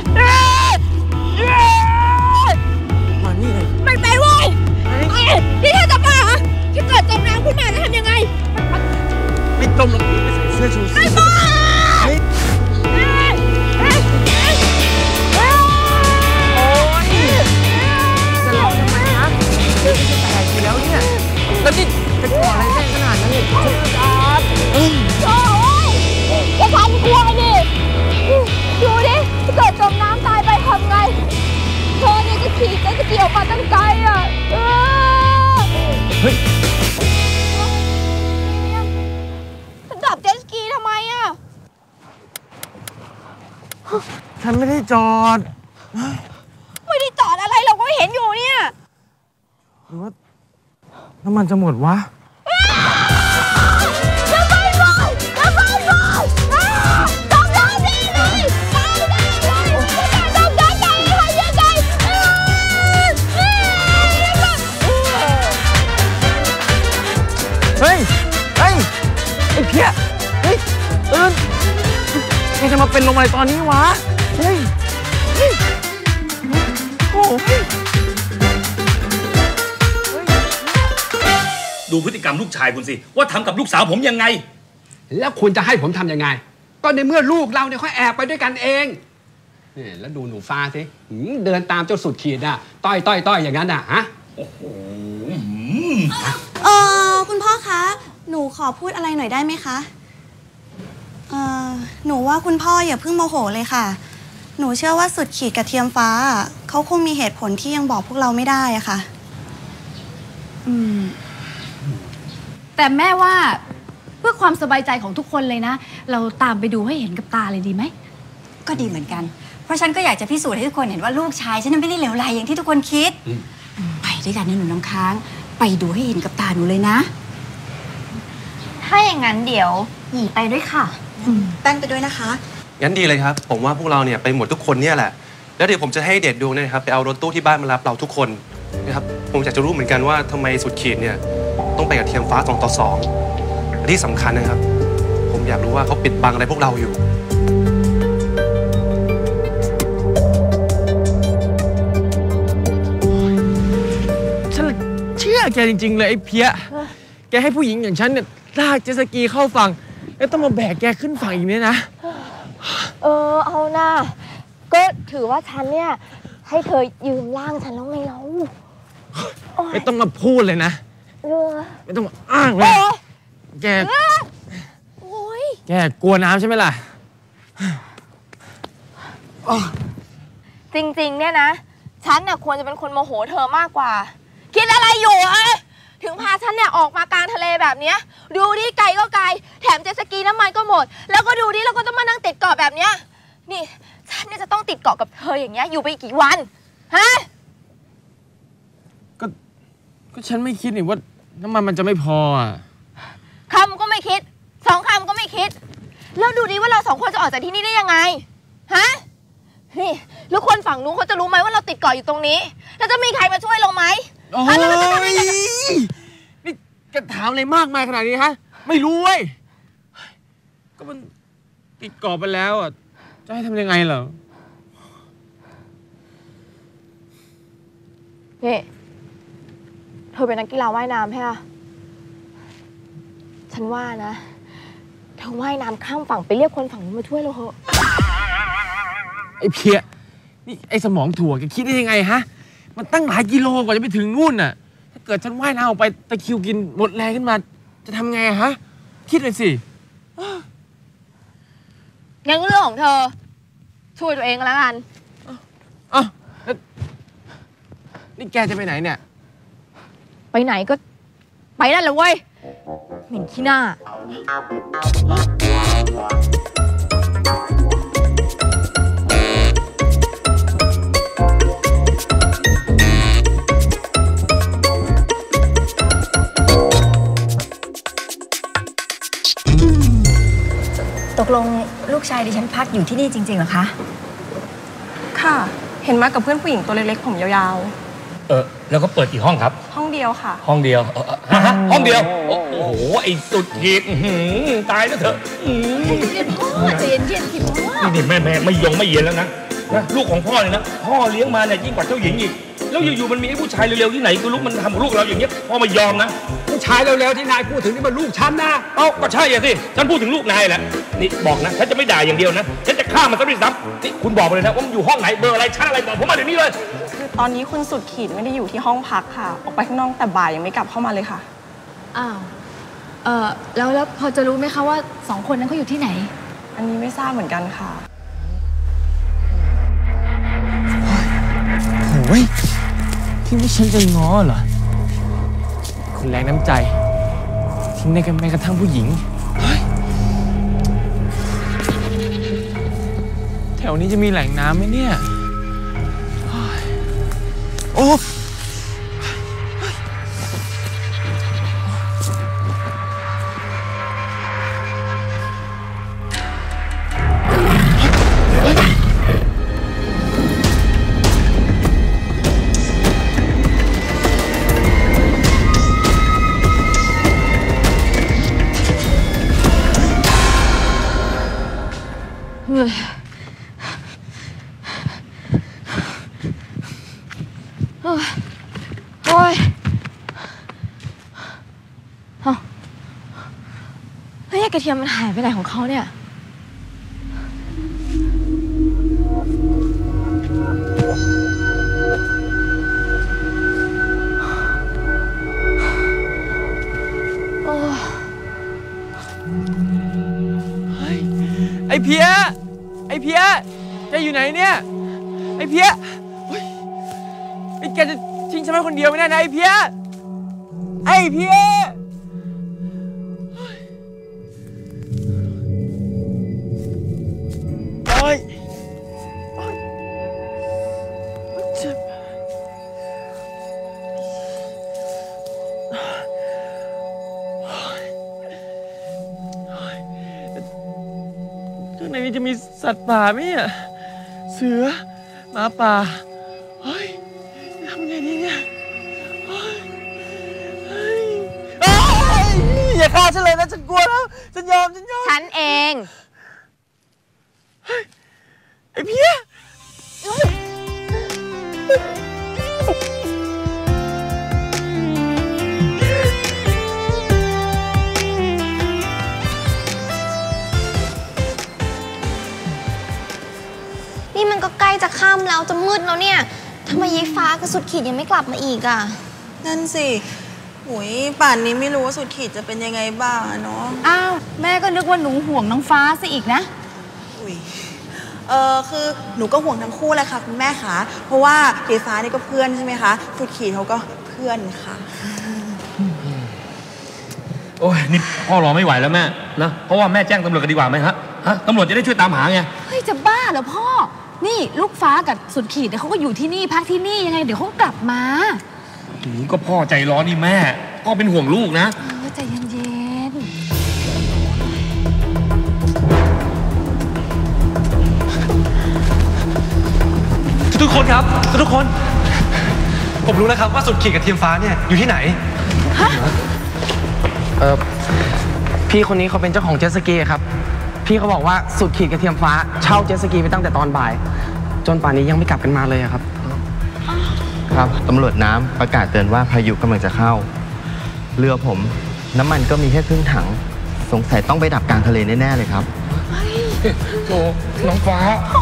มานี่เลยไม่ไปเว้ยนี่เธอจะบ้าเหรอถ้าเกิดจมน้ำขึ้นมาจะทำยังไงไม่จมลงไปใส่เสื้อชูชีพไม่บ้าแล้วเนี่ยแล้วนี่จะกลัวอะไรแน่ขนาดนั้นเนี่ยฉันจะอาบโอ้ยจะทำกลัวดิดูดิถ้าเกิดจมน้ำตายไปทำไงเธอเนี่ยจะขี่จะจะเกี่ยวมาตั้งไกลอ่ะเฮ้ยฉันดับเจ็ตสกีทำไมอ่ะฉันไม่ได้จอดไม่ได้จอดอะไรเราก็เห็นอยู่เนี่ยหรือว่าน้ำมันจะหมดวะจะไปเลยจะไปเลยจมน้ำดีเลยตายแน่เลยจมน้ำตายให้ยังไงเฮ้ยเฮ้ยไอ้เพี้ยเฮ้ยตื่นแกจะมาเป็นลมอะไรตอนนี้วะเฮ้ยโอ้ยดูพฤติกรรมลูกชายคุณสิว่าทำกับลูกสาวผมยังไงแล้วคุณจะให้ผมทำยังไงก็ในเมื่อลูกเราเนี่ยเขาแอบไปด้วยกันเองนี่แล้วดูหนูฟ้าสิเดินตามเจ้าสุดขีดอ่ะต้อยต้อยต้อยอย่างนั้นอ่ะฮะโอ้โหเออคุณพ่อคะหนูขอพูดอะไรหน่อยได้ไหมคะเอ่อหนูว่าคุณพ่ออย่าเพิ่งโมโหเลยค่ะหนูเชื่อว่าสุดขีดกับเทียมฟ้าเขาคงมีเหตุผลที่ยังบอกพวกเราไม่ได้อะค่ะอืมแต่แม่ว่าเพื่อความสบายใจของทุกคนเลยนะเราตามไปดูให้เห็นกับตาเลยดีไหมก็ดีเหมือนกันเพราะฉันก็อยากจะพิสูจน์ให้ทุกคนเห็นว่าลูกชายฉันไม่ได้เหลวไหลอย่างที่ทุกคนคิดไปด้วยกันนะหนูน้ำค้างไปดูให้เห็นกับตาหนูเลยนะถ้าอย่างนั้นเดี๋ยวหยีไปด้วยค่ะแป้งไปด้วยนะคะงั้นดีเลยครับผมว่าพวกเราเนี่ยไปหมดทุกคนเนี่ยแหละแล้วเดี๋ยวผมจะให้เดชดวงเนี่ยนะครับไปเอารถตู้ที่บ้านมารับเราทุกคนนะครับผมอยากจะรู้เหมือนกันว่าทำไมสุดขีดเนี่ยต้องไปกับเทียมฟ้าสองต่อสองและที่สำคัญนะครับผมอยากรู้ว่าเขาปิดบังอะไรพวกเราอยู่ฉันเชื่อแกจริงๆเลยไอ้เพี้ยแกให้ผู้หญิงอย่างฉันเนี่ยลากเจ็ตสกีเข้าฝั่งแล้วต้องมาแบกแกขึ้นฝั่งอีกเนี่ยนะเออเอาหน้าก็ถือว่าฉันเนี่ยให้เธอยืมร่างฉันแล้วไงเราไม่ต้องมาพูดเลยนะไม่ต้องมาอ้างเลยแกแกกลัวน้ำใช่ไหมล่ะจริงๆเนี่ยนะฉันเนี่ยควรจะเป็นคนโมโหเธอมากกว่าคิดอะไรอยู่เอ้ยถึงพาฉันเนี่ยออกมากลางทะเลแบบเนี้ยดูดิไกลก็ไกลแถมเจ็ตสกีน้ำมันก็หมดแล้วก็ดูดิเราก็ต้องมานั่งติดเกาะแบบเนี้ยนี่ฉันเนี่ยจะต้องติดเกาะกับเธออย่างเงี้ยอยู่ไปกี่วันฮะก็ก็ฉันไม่คิดนี่ว่าน้ำมันมันจะไม่พออ่ะคำก็ไม่คิดสองคำก็ไม่คิดแล้วดูดิว่าเราสองคนจะออกจากที่นี่ได้ยังไงฮะนี่แล้วคนฝั่งนู้นเขาจะรู้ไหมว่าเราติดเกาะอยู่ตรงนี้แล้วจะมีใครมาช่วยเราไหมโอ้ยนี่แกถามอะไรมากมายขนาดนี้ฮะไม่รู้เว้ยก็มันติดเกาะไปแล้วอ่ะจะให้ทำยังไงเหรอนี่เธอเป็นนักกีฬาว่ายน้ำใช่ไหมฉันว่านะเธอว่ายน้ำข้ามฝั่งไปเรียกคนฝั่งนู้นมาช่วยเราเถอะไอ้เพี้ยนี่ไอ้สมองถั่วแกคิดได้ยังไงฮะมันตั้งหลายกิโลกว่าจะไปถึงนู่นน่ะถ้าเกิดฉันว่ายน้ำออกไปตะคริวกินหมดแรงขึ้นมาจะทำไงฮะคิดเลยสิงั้นเรื่องของเธอช่วยตัวเองแล้วกันอ๋อนี่แกจะไปไหนเนี่ยไปไหนก็ไปนั่นแหละเว้ยเหม็นขี้หน้าตกลงลูกชายดิฉันพักอยู่ที่นี่จริงๆเหรอคะค่ะเห็นมากับเพื่อนผู้หญิงตัวเล็กๆผมยาวๆเออแล้วก็เปิดกี่ห้องครับห้องเดียวค่ะห้องเดียวห้องเดียวโอ้โหไอ้สุดขีดตายแล้วเถอะเย็นพ่อเย็นเย็นสิพ่อนี่แม่แม่ไม่ยงไม่เย็นแล้วนะลูกของพ่อเนี่ยนะพ่อเลี้ยงมาเนี่ยยิ่งกว่าเจ้าหญิงอีกแล้วอยู่ๆมันมีไอ้ผู้ชายเร็วๆที่ไหนก็ลูกมันทำกับลูกเราอย่างเงี้ยพ่อไม่ยอมนะผู้ชายเร็วๆที่นายพูดถึงนี่มันลูกฉันนะเอ้าก็ใช่สิฉันพูดถึงลูกนายแหละนี่บอกนะฉันจะไม่ด่าอย่างเดียวนะฉันจะฆ่ามันซะด้วยซ้ำนี่คุณบอกมาเลยนะว่ามันอยู่ห้องไหนเบอร์อะไรชั้นอะไรบอกผมมาเดี๋ยวนี้เลยคือตอนนี้คุณสุดขีดไม่ได้อยู่ที่ห้องพักค่ะออกไปข้างนอกแต่บ่ายยังไม่กลับเข้ามาเลยค่ะอ้าวเออแล้วแล้วพอจะรู้ไหมคะว่าสองคนนั้นเขาอยู่ที่ไหนอันนี้ไม่ทราบเหมือนกันค่ะโอ้ยที่ว่าฉันจะง้อเหรอคนแรงน้ำใจทิ้งในกันแม้กระทั่งผู้หญิงแถวนี้จะมีแหล่งน้ำไหมเนี่ยโอ้โอ้ยเฮ้ยกระเทียมมันหายไปไหนของเขาเนี่ยโอ้อ้เพี้ยไอ้เพี้ยแกอยู่ไหนเนี่ยไอ้เพี้ยเฮ้ยไอ้แกจะทิ้งฉันไว้คนเดียวไม่ได้นะไอ้เพี้ยไอ้เพี้ยโอ๊ยเจ็บข้างในนี้จะมีสัตว์ป่าไหมอ่ะเสือหมาป่าเฮ้ยทำไงดีเนี่ยเฮ้ยเฮ้ยอย่าฆ่าฉันเลยนะฉันกลัวแล้วฉันยอมฉันยอมฉันเองไอ้เพี้ยนี่มันก็ใกล้จะค่ำแล้วจะมืดแล้วเนี่ยทำไมยายฟ้ากับสุดขีดยังไม่กลับมาอีกอ่ะนั่นสิโอ้ยป่านนี้ไม่รู้ว่าสุดขีดจะเป็นยังไงบ้างเนาะอ้าวแม่ก็นึกว่าหนูห่วงน้องฟ้าซะอีกนะอุ้ยเออคือหนูก็ห่วงทั้งคู่เลยค่ะคุณแม่คะเพราะว่ายายฟ้านี่ก็เพื่อนใช่ไหมคะสุดขีดเขาก็เพื่อนค่ะโอ้ยนี่พ่อรอไม่ไหวแล้วแม่นะเพราะว่าแม่แจ้งตำรวจกันดีกว่าไหมฮะฮะตำรวจจะได้ช่วยตามหาไงเฮ้ยจะบ้าเหรอพ่อนี่ลูกฟ้ากับสุดขีดเนี่ยเขาก็อยู่ที่นี่พักที่นี่ยังไงเดี๋ยวเขากลับมาก็พ่อใจร้อนนี่แม่พ่อเป็นห่วงลูกนะเออใจเย็นๆทุกคนครับทุกคนผมรู้แล้วครับว่าสุดขีดกับเทียมฟ้าเนี่ยอยู่ที่ไหนฮะเออพี่คนนี้เขาเป็นเจ้าของเจ็ตสกีครับพี่เขาบอกว่าสุดขีดกับเทียมฟ้าเช่าเจ็ตสกีไปตั้งแต่ตอนบ่ายจนป่านนี้ยังไม่กลับกันมาเลยครับครับตำรวจน้ำประกาศเตือนว่าพายุกำลังจะเข้าเรือผมน้ำมันก็มีแค่ครึ่งถังสงสัยต้องไปดับกลางทะเลแน่ๆเลยครับโอ้น้องฟ้า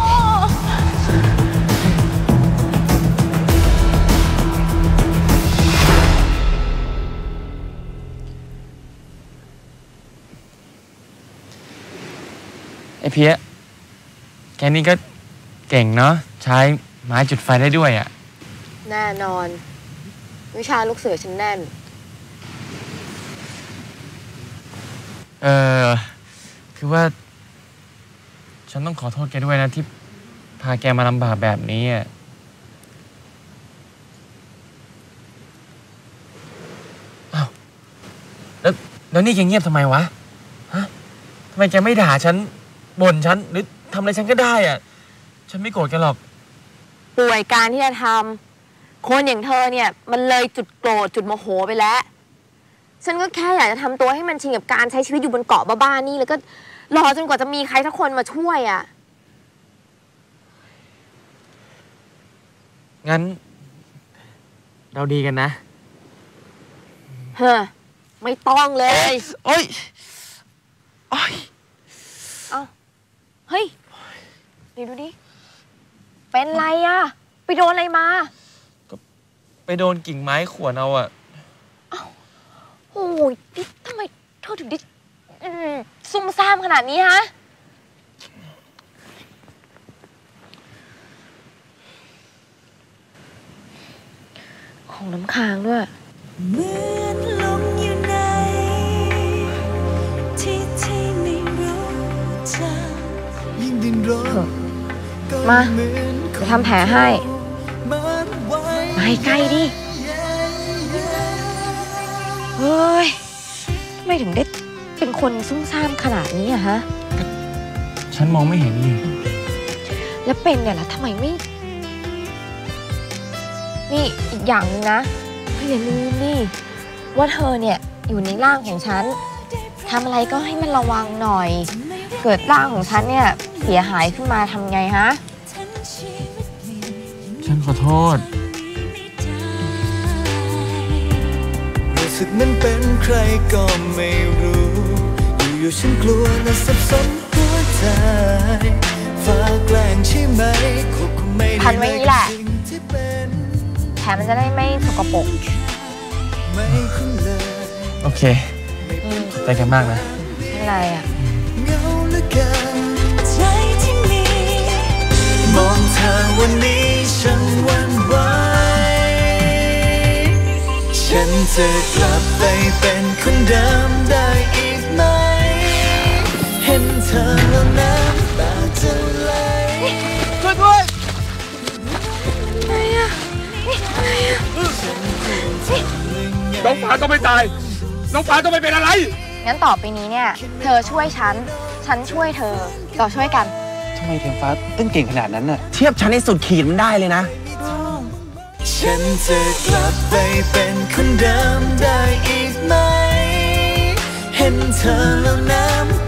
ไอ้เพี้ยแกนี่ก็เก่งเนาะใช้ไม้จุดไฟได้ด้วยอ่ะแน่นอนวิชาลูกเสือฉันแน่นเออคือว่าฉันต้องขอโทษแกด้วยนะที่พาแกมาลำบากแบบนี้อ่ะอ้าวแล้วแล้วนี่แกเงียบทำไมวะฮะทำไมแกไม่ด่าฉันบ่นฉันหรือทำอะไรฉันก็ได้อ่ะฉันไม่โกรธแกหรอกป่วยการที่จะทำคนอย่างเธอเนี่ยมันเลยจุดโกรธจุดโมโหไปแล้วฉันก็แค่อยากจะทำตัวให้มันชินกับการใช้ชีวิตอยู่บนเกาะบ้าๆนี่แล้วก็รอจนกว่าจะมีใครสักคนมาช่วยอ่ะงั้นเราดีกันนะเฮ้อไม่ต้องเลยโอ๊ยเอ้าเฮ้ยนี่ดูดิเป็นไรอ่ะไปโดนอะไรมาก็ไปโดนกิ่งไม้ข่วนเอาอ่ะอ้าวโอ้ยนี่ทำไมเธอถึงได้ซุ่มซ่ามขนาดนี้ฮะของน้ำค้างด้วยเหมือนลมอยู่ในที่ที่ไม่รู้จักยิ่งดินรนมาจะทำแผลให้มาให้ใกล้ดิเฮ้ยทำไมถึงได้เป็นคนซุ่มซ่ามขนาดนี้อะฮะฉันมองไม่เห็นนี่แล้วเป็นเนี่ยล่ะทำไมไม่นี่อีกอย่างนึงนะอย่าลืมนี่ว่าเธอเนี่ยอยู่ในร่างของฉันทำอะไรก็ให้มันระวังหน่อยเกิดร่างของฉันเนี่ยเสียหายขึ้นมาทำไงฮะฉันขอโทษรู้สึกมันเป็นใครก็ไม่รู้อยู่ๆฉันกลัวและสับสนหัวใจฟ้าแกล้งใช่ไหมควบคุมไม่ได้พันไว้นี่แหละแผลมันจะได้ไม่สกปรกโอเคใจกันมากนะอะไรอ่ะเงาเหลือเกินอวันนี้ฉันหวั่นไหวฉันจะกลับไปเป็นคนเดิมได้อีกไหมเห็นเธอแล้วน้ำตาจะไหลช่วยด้วยอะไรอะน้องฟ้าต้องไม่ตายน้องฟ้าต้องไม่เป็นอะไรงั้นต่อไปนี้เนี่ย เธอช่วยฉัน ฉันช่วยเธอ เราช่วยกันทำไมเทียมฟ้าเต้นเก่งขนาดนั้นน่ะเทียบฉันให้สุดขีดมันได้เลยนะฉันจะกลับไปเป็นคนเดิมได้อีกไหมเห็นเธอแล้วน้ำ